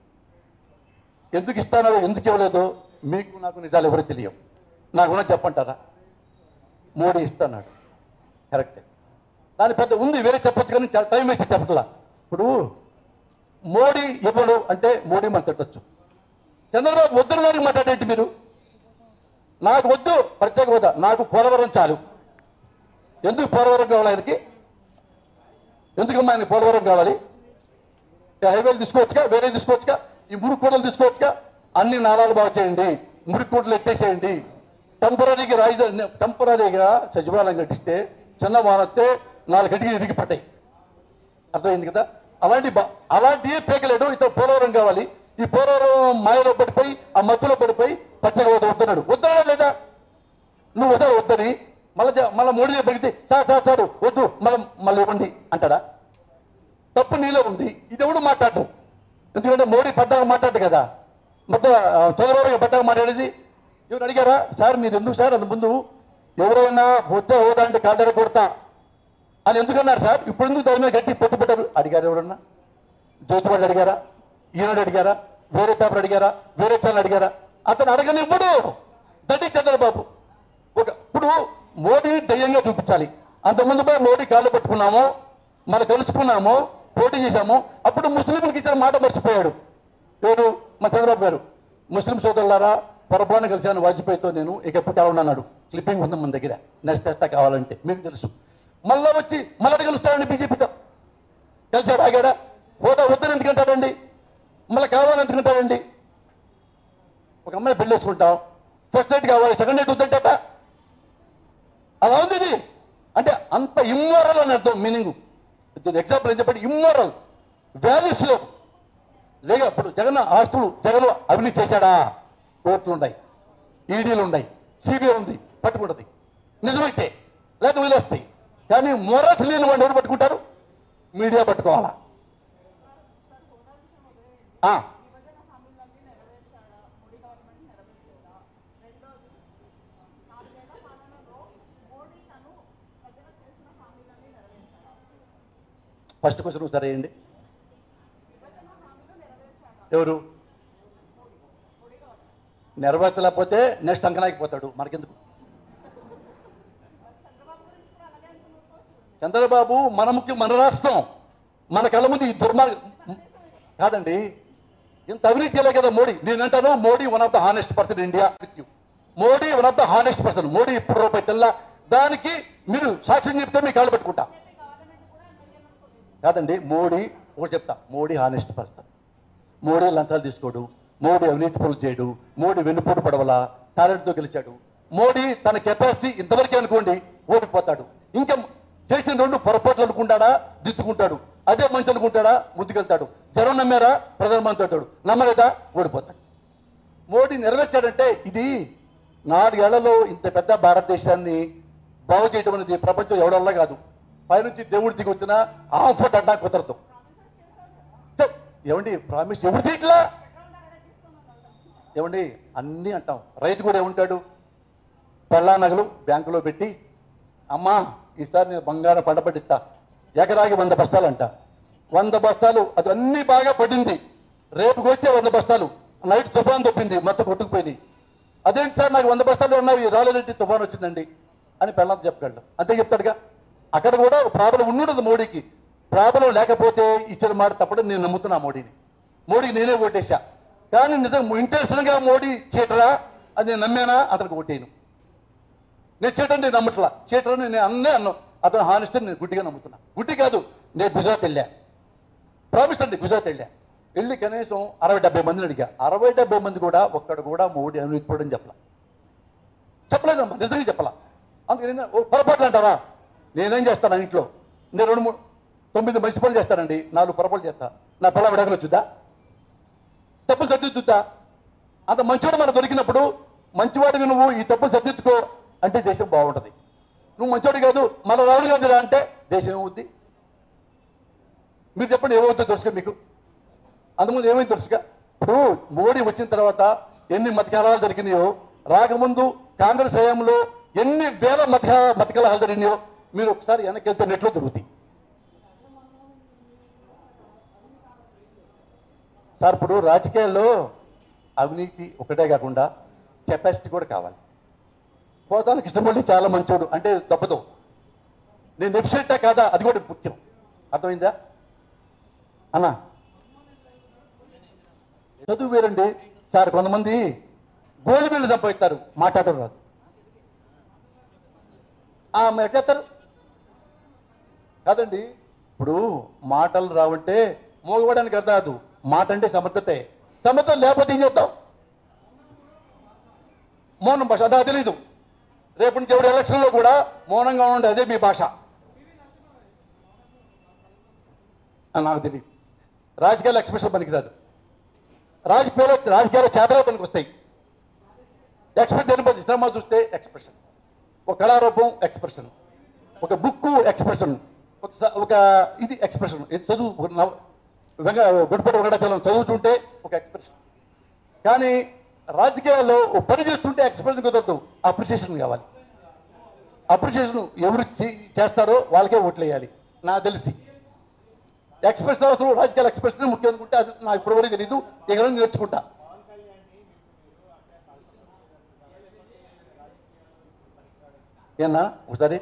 ఎందుకు ఇస్తానో ఎందుకు ఇవ్వలేదో మీకు నాకు నిజాలు ఎవరు తెలియవు. నాకున్నా చెప్పంటారా? మోడీ ఇస్తాడు కరెక్టే, దాని పెద్ద ఉంది వేరే చెప్పొచ్చు కానీ చాలా టైం వేస్ట్ చెప్పట్లా. ఇప్పుడు మోడీ ఇవ్వడు అంటే మోడీ మనం తిట్టచ్చు. చంద్రబాబు వద్దున గారికి మాట్లాడేంటి మీరు? నాకు వద్దు ప్రత్యేక హోదా, నాకు పోలవరం చాలు. ఎందుకు పోలవరం కావాలి ఆయనకి? ఎందుకమ్మా ఆయనకి పోలవరం కావాలి? హైవేలు తీసుకోవచ్చుగా, వేరే తీసుకోవచ్చుగా, ఈ మురికి కూడలు తీసుకోవచ్చుగా, అన్ని నాళాలు బాగు చేయండి, మురికి కూడలు ఎత్తేసేయండి, టెంపరీగా రాజధాని టెంపరీగా సచివాలయం కట్టిస్తే చిన్న వానొస్తే నాలుగు గంటకి ఇరిగి పడ్డాయి. అర్థమైంది కదా? అలాంటి అలాంటి పేకలేడు. ఇతను పోలవరం కావాలి, ఈ పోలవరం మాయలో పడిపోయి ఆ మధ్యలో పడిపోయి పచ్చగా వద్దన్నాడు. వద్దనా లేదా? నువ్వు వద్దా వద్దని మళ్ళీ మళ్ళీ మోడీ పడితే సార్ సార్ సార్ వద్దు మళ్ళీ మళ్ళీ ఇవ్వండి అంటాడా? తప్పు నీలో ఉంది. ఇది ఎవడు మాట్లాడటం? ఎందుకంటే మోడీ పడ్డాక మాట్లాడు కదా, మొత్తం చంద్రబాబు పడ్డాక మాట్లాడేది. ఎవరు అడిగారా సార్ మీరు ఎందుకు సార్ అంత ముందు ఎవరైనా వద్ద హోదా అంటే కాదర కొడతా అని ఎందుకన్నారు సార్? ఇప్పుడు ఎందుకు దాని మీద గట్టి పొత్తు పెట్టారు అడిగారు? ఎవరన్నా జ్యోతిపడి అడిగారా? ఈనాడు అడిగారా? వేరే పేపర్ అడిగారా? వేరే ఛానల్ అడిగారా? అతను అడగనివ్వడు. దటి చంద్రబాబు ఒక ఇప్పుడు మోడీని దయ్యంగా చూపించాలి. అంతకుముందు పోయి మోడీ కాళ్ళు పట్టుకున్నాము, మనం కలుసుకున్నాము, పోటీ చేశాము. అప్పుడు ముస్లింలకు ఇచ్చిన మాట మర్చిపోయాడు. ఎవరు? మా చంద్రబాబు గారు. ముస్లిం సోదరులారా, పొరపాటున కలిశాను వాజ్పేయితో నేను, ఇక ఎప్పుడు కావాలని అన్నాడు. క్లిప్పింగ్ ఉంది మన దగ్గర, నెక్స్ట్ తెస్తా కావాలంటే, మీకు తెలుసు. మళ్ళా వచ్చి మళ్ళీ కలుస్తాడండి బీజేపీతో. కలిసాడు, ఆగాడా? హోదా వద్దని ఎందుకంటాడండి, మళ్ళీ కావాలని ఎందుకంటాడండి. ఒక అమ్మాయి పెళ్లి వేసుకుంటాం, ఫస్ట్ నైట్ కావాలి, సెకండ్ నైట్ వద్దంట. అలా ఉంది ఇది. అంటే అంత ఇమ్మోరల్ అని అర్థం, మీనింగ్. ఎగ్జాంపుల్ ఏం చెప్పండి, ఇమ్మోరల్ వాల్యూస్ లేవు. లేక ఇప్పుడు జగన్ ఆస్తులు జగన్ అవినీతి చేశాడా? కోర్టులు ఉన్నాయి, ఈడీలు ఉన్నాయి, సిబిఐ ఉంది, పట్టుకుంటుంది నిజమైతే, లేక వీలేస్తాయి. కానీ మొరస్ లేని వాడిని ఎవరు పట్టుకుంటారు? మీడియా పట్టుకోవాలా? ఫస్ట్ క్వశ్చన్ సరే అండి. ఎవరు నెరవేర్చలేకపోతే నెక్స్ట్ అంకనాయకపోతాడు, మనకెందుకు? చంద్రబాబు మన ముఖ్య మన రాష్ట్రం, మన కళ్ళ ముందు ఈ దుర్మార్గం కాదండి. ఇంత అవినీతి చేయలే కదా మోడీ. నేనంటాను Modi one of the honest person India. Modi one of the honest person. Modi ఇప్పుడు రూపాయి తెల్ల, దానికి మీరు సాక్ష్యం చెప్తే మీ కాళ్ళు పెట్టుకుంటా. కాదండి, మోడీ ఒకటి చెప్తా, మోడీ హానెస్ట్ పర్సన్. మోడీ లంచాలు తీసుకోడు, మోడీ అవినీతి పనులు చేయడు, మోడీ వెన్నుపోటు పడవల టాలెంట్తో గెలిచాడు. మోడీ తన కెపాసిటీ ఇంతవరకే అనుకోండి, ఓడిపోతాడు. ఇంకా చేసిన రెండు పొరపాట్లు అనుకుంటాడా, దిద్దుకుంటాడు. అదే మంచి అనుకుంటాడా, ముందుకెళ్తాడు. జనం నమ్మారా, ప్రధానమంత్రి అవుతాడు. నమ్మలేదా, ఓడిపోతాడు. మోడీ నెరవేర్చాడంటే ఇది నాలుగేళ్లలో ఇంత పెద్ద భారతదేశాన్ని బాగు చేయడం అనేది ప్రపంచం ఎవడల్లా కాదు. పైనుంచి దేవుడి దిగి వచ్చిన ఆంఫట్ అడ్డా కుదరదు. ఏమండి ప్రామిస్ ఎవరు చేయట్లా? ఏమండి అన్నీ అంటాం. రైతు కూడా ఏమంటాడు? పెళ్ళా నగలు బ్యాంకులో పెట్టి, అమ్మా ఈసారి నేను బంగారం పంట పట్టిస్తా, ఎకరాకి వంద బస్తాలు అంట. వంద బస్తాలు అది అన్నీ బాగా పడింది. రేపుకి వచ్చే వంద బస్తాలు నైట్ తుఫాన్ తప్పింది, మొత్తం కొట్టుకుపోయింది. అదేంటి సార్ నాకు వంద బస్తాలు ఉన్నాయి, రాలేదంటే తుఫాన్ వచ్చిందండి అని పెళ్ళంతా చెప్పగలడు. అంతే చెప్తాడుగా. అక్కడ కూడా ప్రాబ్లం ఉన్నది మోడీకి. ప్రాబ్లం లేకపోతే ఇచ్చిన మాట తప్పడం నేను నమ్ముతున్నా మోడీని. మోడీకి నేనే ఓటేసా. కానీ నిజం ఇంటెన్షన్గా మోడీ చీటరా అది నేను నమ్మానా, అతనికి ఓటేను. నేను చీటని నేను నమ్మట్లా, చీటరని నేను అన్నే అన్నా. అతను హానెస్ట్ నేను గుడ్డిగా నమ్ముతున్నా. గుడ్డి కాదు, నేను గుజరాత్ వెళ్ళా, ప్రామిస్ అండి గుజరాత్ వెళ్ళా. వెళ్ళి కనీసం అరవై డెబ్బై మందిని అడిగా. అరవై డెబ్బై మంది కూడా ఒక్కడు కూడా మోడీ అవినీతి పడని చెప్పలా, చెప్పలేదమ్మా, నిజంగా చెప్పలా. అందుకని పొరపాట్లు అంటారా? నేనేం చేస్తాను ఇంట్లో, నేను రెండు మూడు తొమ్మిది మంచి పనులు చేస్తానండి, నాలుగు పొరపాటు చేస్తా. నా పిల్ల విడగలు వచ్చుద్దా? తప్పులు సర్దిద్దుతా? అంత మంచివాడు మనకు దొరికినప్పుడు మంచివాడివి నువ్వు ఈ తప్పులు సర్దిద్దుకో అంటే దేశం బాగుంటుంది. నువ్వు మంచివాడు కాదు, మన రావుడు కాదు అంటే దేశం ఏమవుద్ది? మీరు చెప్పండి, ఏమవుతుందో తెలుసుగా మీకు? అంతకుముందు ఏమైంది తెలుసుగా? ఇప్పుడు మోడీ వచ్చిన తర్వాత ఎన్ని మతకలహాలు జరిగినాయో, రాకముందు కాంగ్రెస్ హయాంలో ఎన్ని వేల మత మతకలహాలు జరిగినాయో మీరు ఒకసారి వెనక్కి వెళ్తే నెట్లో దొరుకుతాయి. సార్ ఇప్పుడు రాజకీయాల్లో అవినీతి ఒకటే కాకుండా కెపాసిటీ కూడా కావాలి. పోతానికి ఇష్టపడి చాలా మంచోడు అంటే తప్పదు. నేను వెబ్సైటా కాదా అది కూడా ముఖ్యం. అర్థమైందా అన్నా? చదువు వేరండి సార్. కొంతమంది గోల్డ్ బిల్లు సంపాదిస్తారు, మాట్లాడడం రాదు. ఎట్లా చేస్తారు కాదండి? ఇప్పుడు మాటలు రావంటే మోగవడానికి అర్థం కాదు. మాట అంటే సమర్థతే. సమర్థత లేకపోతే ఏం చేద్దాం? మౌనం భాష అదా తెలీదు. రేపు నుంచి ఎవరి ఎలక్షన్లో కూడా మౌనంగా ఉండే అదే మీ భాష నాకు తెలియదు. రాజకీయాల ఎక్స్ప్రెషన్ పనికిరాదు. రాజకీయాలు రాజకీయాల చేతలే పనికి వస్తాయి. ఎక్స్ప్రెషన్ దేని సినిమా చూస్తే ఎక్స్ప్రెషన్, ఒక కళారూపం ఎక్స్ప్రెషన్, ఒక బుక్ ఎక్స్ప్రెషన్, ఒక ఇది ఎక్స్ప్రెషన్. ఇది చదువు వెంక గుడిపడి వెంకటాచలం చదువుతుంటే ఒక ఎక్స్ప్రెషన్. కానీ రాజకీయాల్లో పని చేస్తుంటే ఎక్స్ప్రెషన్ కుదరదు, అప్రిసియేషన్ కావాలి. అప్రిసియేషన్ ఎవరు చేస్తారో వాళ్ళకే ఓట్లు వేయాలి నాకు తెలిసి. ఎక్స్ప్రెషన్ అవసరం, రాజకీయాల ఎక్స్ప్రెషన్ ముఖ్యం అనుకుంటే అది నాకు ఇప్పటివరకు తెలీదు. ఇక్కడ నేర్చుకుంటా. ఏనా ఒకసారి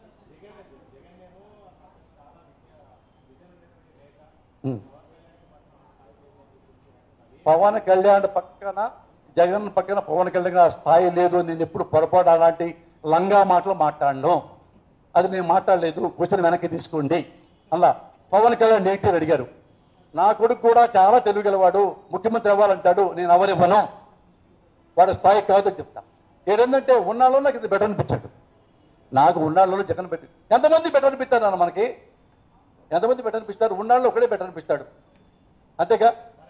పవన్ కళ్యాణ్ పక్కన జగన్ పక్కన పవన్ కళ్యాణ్ ఆ స్థాయి లేదు. నేను ఎప్పుడు పొరపాటు అలాంటి లంగా మాటలు మాట్లాడను. అది నేను మాట్లాడలేదు. క్వశ్చన్ వెనక్కి తీసుకోండి. అలా పవన్ కళ్యాణ్ నెగిటివ్ అడిగారు. నా కొడుకు కూడా చాలా తెలివిగలవాడు, ముఖ్యమంత్రి అవ్వాలంటాడు, నేను ఎవరివ్వను, వాడు స్థాయి కాదని చెప్తా. ఏదంటే ఉన్నాళ్ళలో నాకు ఇది బెటర్ అనిపించాడు. నాకు ఉన్నాళ్ళలో జగన్ పెట్టి ఎంతమంది బెటర్ అనిపిస్తారు అన్న మనకి ఎంతమంది బెటర్ అనిపిస్తారు? ఉన్నాళ్ళు ఒకడే బెటర్ అనిపిస్తాడు, అంతేగా.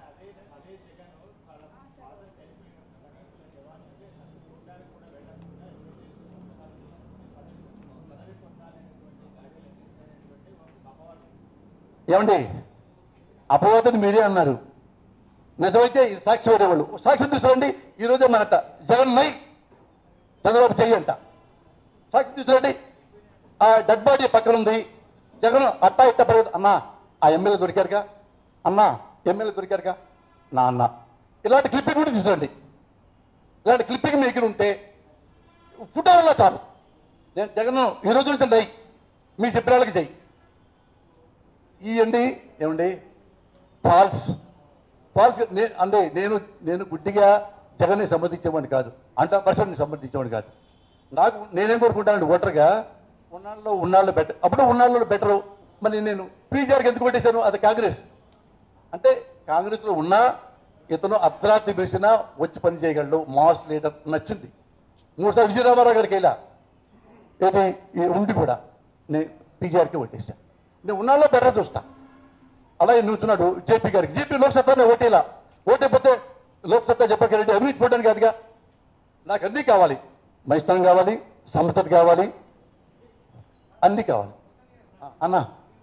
ఏమండి అపవాదని మీరే అన్నారు. నిజమైతే ఇది సాక్షి పడేవాళ్ళు సాక్షి తీసుకురండి. ఈరోజే మనట జగన్ నై చంద్రబాబు చెయ్యంట. సాక్షి తీసుకురండి. ఆ డెడ్ బాడీ పక్కన ఉంది. జగన్ అట్టా ఇట్ట పడేది అన్నా. ఆ ఎమ్మెల్యే దొరికారుగా అన్నా, ఎమ్మెల్యే దొరికారుగా నా అన్న. ఇలాంటి క్లిప్పింగ్ కూడా తీసుకురండి. ఇలాంటి క్లిప్పింగ్ మీ దగ్గర ఉంటే ఫోటో వల్ల చాలు. నేను జగన్ ఈ రోజు నుంచి నై మీ చెప్పిన వాళ్ళకి చెయ్యి ఇవ్వండి. ఏమండి ఫాల్స్ ఫాల్స్ అంటే నేను నేను గుడ్డిగా జగన్ని సమర్థించేవాడిని కాదు, హండ్రెడ్ పర్సెంట్ సమర్థించేవాడిని కాదు. నాకు నేనేం కోరుకుంటానండి, ఓటర్గా ఉన్నాళ్ళు ఉన్నాళ్ళు బెటర్, అప్పుడు ఉన్నాళ్ళు బెటరు. మరి నేను పీజీఆర్కి ఎందుకు కొట్టేశాను? అది కాంగ్రెస్. అంటే కాంగ్రెస్లో ఉన్నా ఇతను అర్ధరాత్రి వేసినా వచ్చి పని చేయగలడు, మాస్ లీడర్ నచ్చింది. మూడుసార్లు విజయరామారావు గారికి వెళ్ళా, ఏది ఉండి కూడా నేను పీజీఆర్కి కొట్టేసా. నేను ఉన్నాళ్ళో బెటర్ చూస్తా. అలాగే నుంచున్నాడు జేపీ గారికి. జేపీ లోక్సత్తానే ఓటేలా, ఓటైపోతే లోక్సత్తా చెప్పాక రెడ్డి అవినీతి పోవడానికి కాదుగా. నాకు అన్నీ కావాలి, మైస్థానం కావాలి, సమర్థత కావాలి, అన్నీ కావాలి. అన్న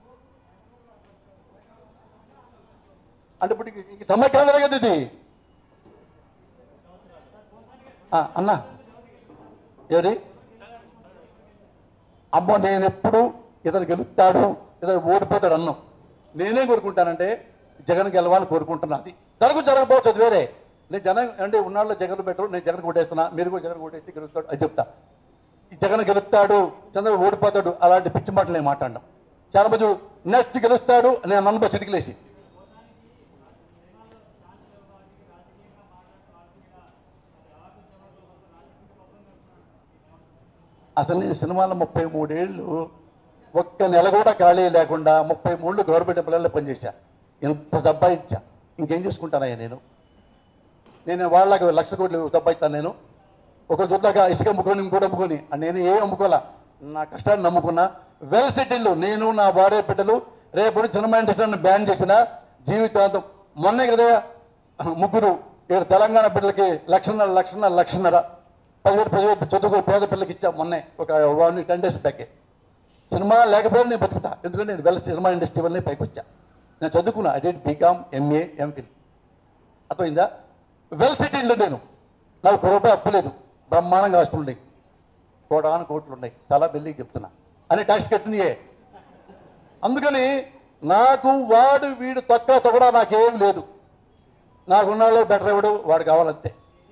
అంటే ఇప్పుడు ఇంక సమైక్యాంధ్ర కదా ఇది. అన్న ఏది అమ్మో నేను ఎప్పుడు ఇతను గెలుస్తాడు, ఇతను ఓడిపోతాడు అన్నాం. నేనేం కోరుకుంటానంటే జగన్ గెలవాలని కోరుకుంటున్నా. అది జరగదు జరగకపోవచ్చు, అది వేరే. నేను జగన్ అంటే ఉన్నాళ్ళు జగన్ బెటరు, నేను జగన్ కొట్టేస్తున్నా, మీరు కూడా జగన్ కొట్టేస్తే గెలుస్తాడు అది చెప్తా. ఈ జగన్ గెలుస్తాడు, చంద్రబాబు ఓడిపోతాడు, అలాంటి పిచ్చి మాటలు నేను మాట్లాడడం. చాలా మంది నెక్స్ట్ గెలుస్తాడు నేను నన్ను చిటికలేసి. అసలు నేను సినిమాలో ముప్పై మూడేళ్ళు ఒక్క నెల కూడా ఖాళీ లేకుండా ముప్పై మూడు గవర్నమెంట్ ఎంప్లాయీలో పనిచేశా. ఇంత సంపాదించా, ఇంకేం చేసుకుంటానయ్యా నేను? నేను వాళ్ళకి లక్ష కోట్లు సంపాదిస్తాను. నేను ఒక చూద్దాక ఇసుక అమ్ముకొని ఇంకోటి అమ్ముకొని నేను ఏం అమ్ముకోవాలా, నా కష్టాన్ని నమ్ముకున్నా. వెల్ సెటిల్ నేను, నా భార్య బిడ్డలు. రేపు సినిమా ఇండస్ట్రీని బ్యాన్ చేసిన జీవితాంతం. మొన్నే కదా ముగ్గురు ఇక్కడ తెలంగాణ బిడ్డలకి లక్షన్నర లక్షన్నర లక్షన్నర పదివేలు పదివేలు చదువుకో పేద పిల్లలకి ఇచ్చా మొన్నే, ఒక వన్ టెన్ డేస్ బ్యాకే. సినిమా లేకపోతే నేను బతుకుతా, ఎందుకంటే నేను వెల్ సినిమా ఇండస్ట్రీ వల్లనే పైకి వచ్చా. నేను చదువుకున్నా, I did BCom, MA, MPhil. అర్థమైందా? వెల్ సెటిల్డ్ నేను. నాకు ఒక రూపాయి అప్పు లేదు, బ్రహ్మాండంగా ఆస్తులు ఉన్నాయి, కోటాను కోట్లు ఉన్నాయి, చాలా బిల్లికి చెప్తున్నా అని ట్యాక్స్ కట్టినయే. అందుకని నాకు వాడు వీడు తక్కువ తొగడా నాకేం లేదు. నాకున్నాళ్ళు బెటర్ ఎవడు వాడు కావాలంతే.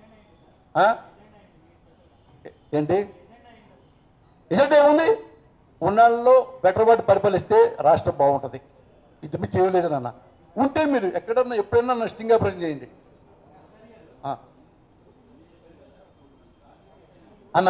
ఏంటి ఎజెండా ఏముంది? ఉన్నాళ్ళలో బెటర్ వాడు పరిపాలిస్తే రాష్ట్రం బాగుంటుంది. ఇది మీరు చేయలేదు నాన్న. ఉంటే మీరు ఎక్కడన్నా ఎప్పుడైనా నన్ను స్టింగా ప్రశ్న చేయండి అన్నా.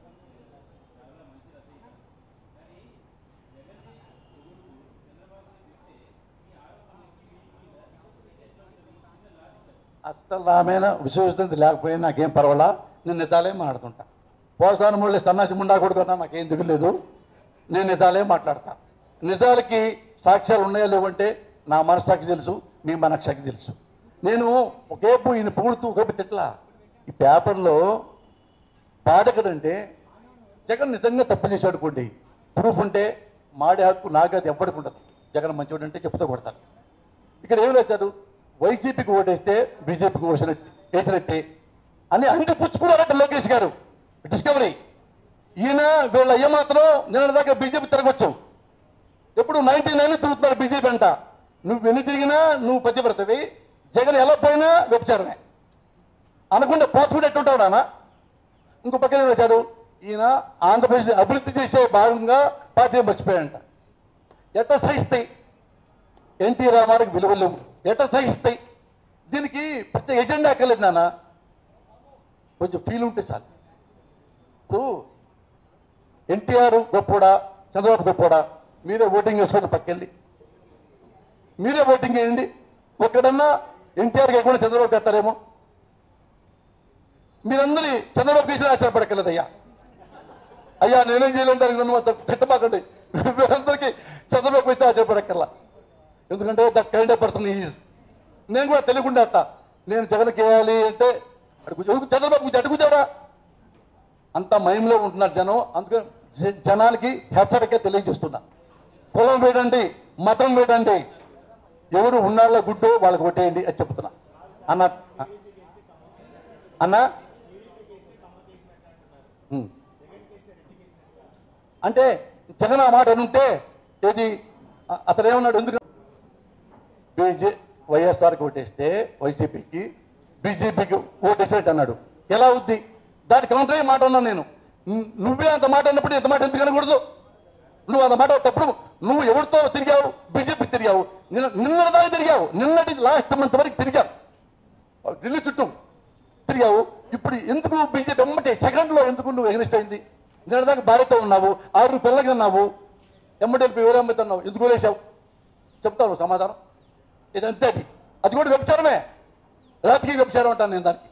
అసలు ఆమెన విశ్వసనీయత లేకపోయినా నాకేం పర్వాలా, నేను నిజాలే మాట్లాడుతుంటా. పోసాను ముళ్ళే సన్నాసి ముండా కొడుకున్నా నాకేం దిగులేదు, నేను నిజాలే మాట్లాడతా. నిజాలకి సాక్ష్యాలు ఉన్నాయో లేవంటే నా మనస్సాక్షి తెలుసు, మీ మనస్సాక్షి తెలుసు. నేను ఒకేపు ఈయన పొగుడుతూ ఒకేపు తిట్లా. ఈ పేపర్లో పాడకడంటే జగన్ నిజంగా తప్పు చేశాడు అనుకోండి, ప్రూఫ్ ఉంటే మాడే హక్కు నాకు అది ఎవ్వడికి ఉండదు. జగన్ మంచివాడు అంటే చెప్తూ కొడతాను. ఇక్కడ ఏమి వేశారు? వైసీపీకి ఓటేస్తే బీజేపీకి వేసినట్టు వేసినట్టే అని అన్ని పుచ్చుకున్నారంటే లోకేష్ గారు డిస్కవరీ. ఈయన వీళ్ళ ఏమాత్రం నిన్న దాకా బీజేపీ తిరగొచ్చు. ఎప్పుడు నైన్టీ నైన్ తిరుగుతున్నారు బీజేపీ అంట. నువ్వు ఎన్ని తిరిగినా నువ్వు పతివ్రతవి, జగన్ ఎలా పోయినా వ్యభిచారమే అనుకుంటే పోచుకుంటే ఎట్టుంటావు నాన్న. ఇంకో పక్కన వచ్చారు ఈయన ఆంధ్రప్రదేశ్ అభివృద్ధి చేసే భాగంగా పార్టీ మర్చిపోయాడంట. ఎట్ట సహిస్తాయి ఎన్టీ రామారావుకి విలువలు ఎట్ట సహిస్తాయి? దీనికి ప్రత్యేక ఎజెండా అక్కర్లేదు నాన్న, కొంచెం ఫీల్ ఉంటే చాలు. ఇప్పుడు ఎన్టీఆర్ గొప్పోడా చంద్రబాబు గొప్పోడా మీరే ఓటింగ్ వేసుకోండి, పక్కెళ్ళి మీరే ఓటింగ్ వేయండి. ఒక్కడన్నా ఎన్టీఆర్ కాకుండా చంద్రబాబు కట్టారేమో. మీరందరి చంద్రబాబు కేసులు ఆశ్చర్యపడక్కర్లేదు అయ్యా. అయ్యా నేనేం చేయలేంటారు తిట్టబాకండి. మీరందరికీ చంద్రబాబు అయితే ఆశ్చర్యపడక్కర్లా. ఎందుకంటే that kind of person is. నేను కూడా తెలియకుండా అత్త నేను జగన్కి వేయాలి అంటే అడుగు చంద్రబాబు గురించి అడుగుతాడా? అంత మయంలో ఉంటున్నారు జనం. అందుకని జనానికి హెచ్చరిక తెలియజేస్తున్నా. కులం వేడండి, మతం వేడండి, ఎవరు ఉన్నాళ్ళ గుడ్డు వాళ్ళకి కొట్టేయండి అని చెప్తున్నా. అన్న అన్న అంటే జగన్ ఆ మాట అనుంటే ఏది అతను ఏమన్నాడు? ఎందుకు బీజే వైఎస్ఆర్కి ఓటేస్తే వైసీపీకి బీజేపీకి ఓటేసేట్టు అన్నాడు. ఎలా అవుద్ది? దాని కౌంటర్ ఏ మాట అన్నాను నేను. నువ్వే అంత మాట అన్నప్పుడు ఇంత మాట ఎందుకు అనకూడదు? నువ్వు అంత మాట అప్పుడు నువ్వు ఎవరితో తిరిగావు? బీజేపీ తిరిగావు, నిన్న నిన్నటిదాకా తిరిగావు, నిన్నటి లాస్ట్ మంత్ వరకు తిరిగావు, ఢిల్లీ చుట్టూ తిరిగావు. ఇప్పుడు ఎందుకు బీజేపీ ఎమ్మటే సెకండ్లో ఎందుకు నువ్వు ఎగ్రెస్ట్ అయింది? నిన్నటిదాకా భార్యతో ఉన్నావు, ఆరు పిల్లలకి ఉన్నావు, ఎమ్మటి ఎవరమ్మతున్నావు, ఎందుకు వేసావు? చెప్తావు సమాధానం. ఇదంతే, అది అది కూడా వ్యభిచారమే, రాజకీయ వ్యభిచారం అంటాను నేను దానికి.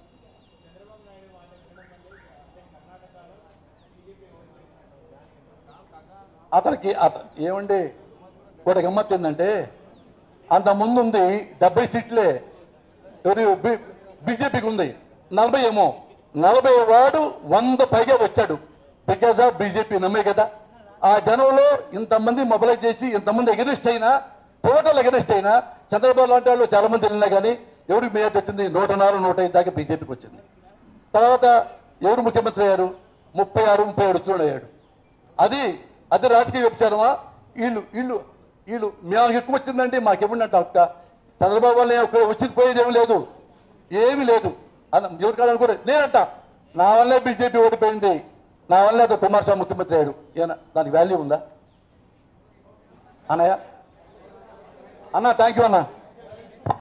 అతనికి అత ఏమండి కూడా గమ్మత్తు ఏంటంటే అంత ముందు ఉంది డెబ్బై సీట్లే ఎవరి బీజేపీకి ఉంది, నలభై ఏమో. నలభై వాడు వంద పైగా వచ్చాడు బికాజ్ ఆఫ్ బీజేపీ నమ్మే కదా. ఆ జనంలో ఇంతమంది మొబిలైజ్ చేసి ఇంతమంది ఎగరెస్ట్ అయినా, టోటల్ ఎగరెస్ట్ అయినా చంద్రబాబు లాంటి వాళ్ళు చాలా మంది వెళ్ళినా కానీ ఎవరికి మేయర్ వచ్చింది? నూట నాలుగు నూట ఐదు దాకా బీజేపీకి వచ్చింది. తర్వాత ఎవరు ముఖ్యమంత్రి అయ్యారు? ముప్పై ఆరు ముప్పై ఏడు వచ్చినోడు అయ్యాడు. అది అది రాజకీయ వ్యభిచారమా? వీళ్ళు వీళ్ళు వీళ్ళు మేము ఎక్కువ వచ్చిందంటే మాకేముందంట అక్క చంద్రబాబు వల్ల వచ్చి పోయేదేమీ లేదు, ఏమీ లేదు అన్న ఎవరు కాదనుకోరు. నేనంట నా వల్లే బీజేపీ ఓడిపోయింది, నా వల్లే అది కుమారస్వామి ముఖ్యమంత్రి అయ్యాడు. ఏమన్నా దానికి వాల్యూ ఉందా అన్నయ్య? అన్న థ్యాంక్ యూ అన్న.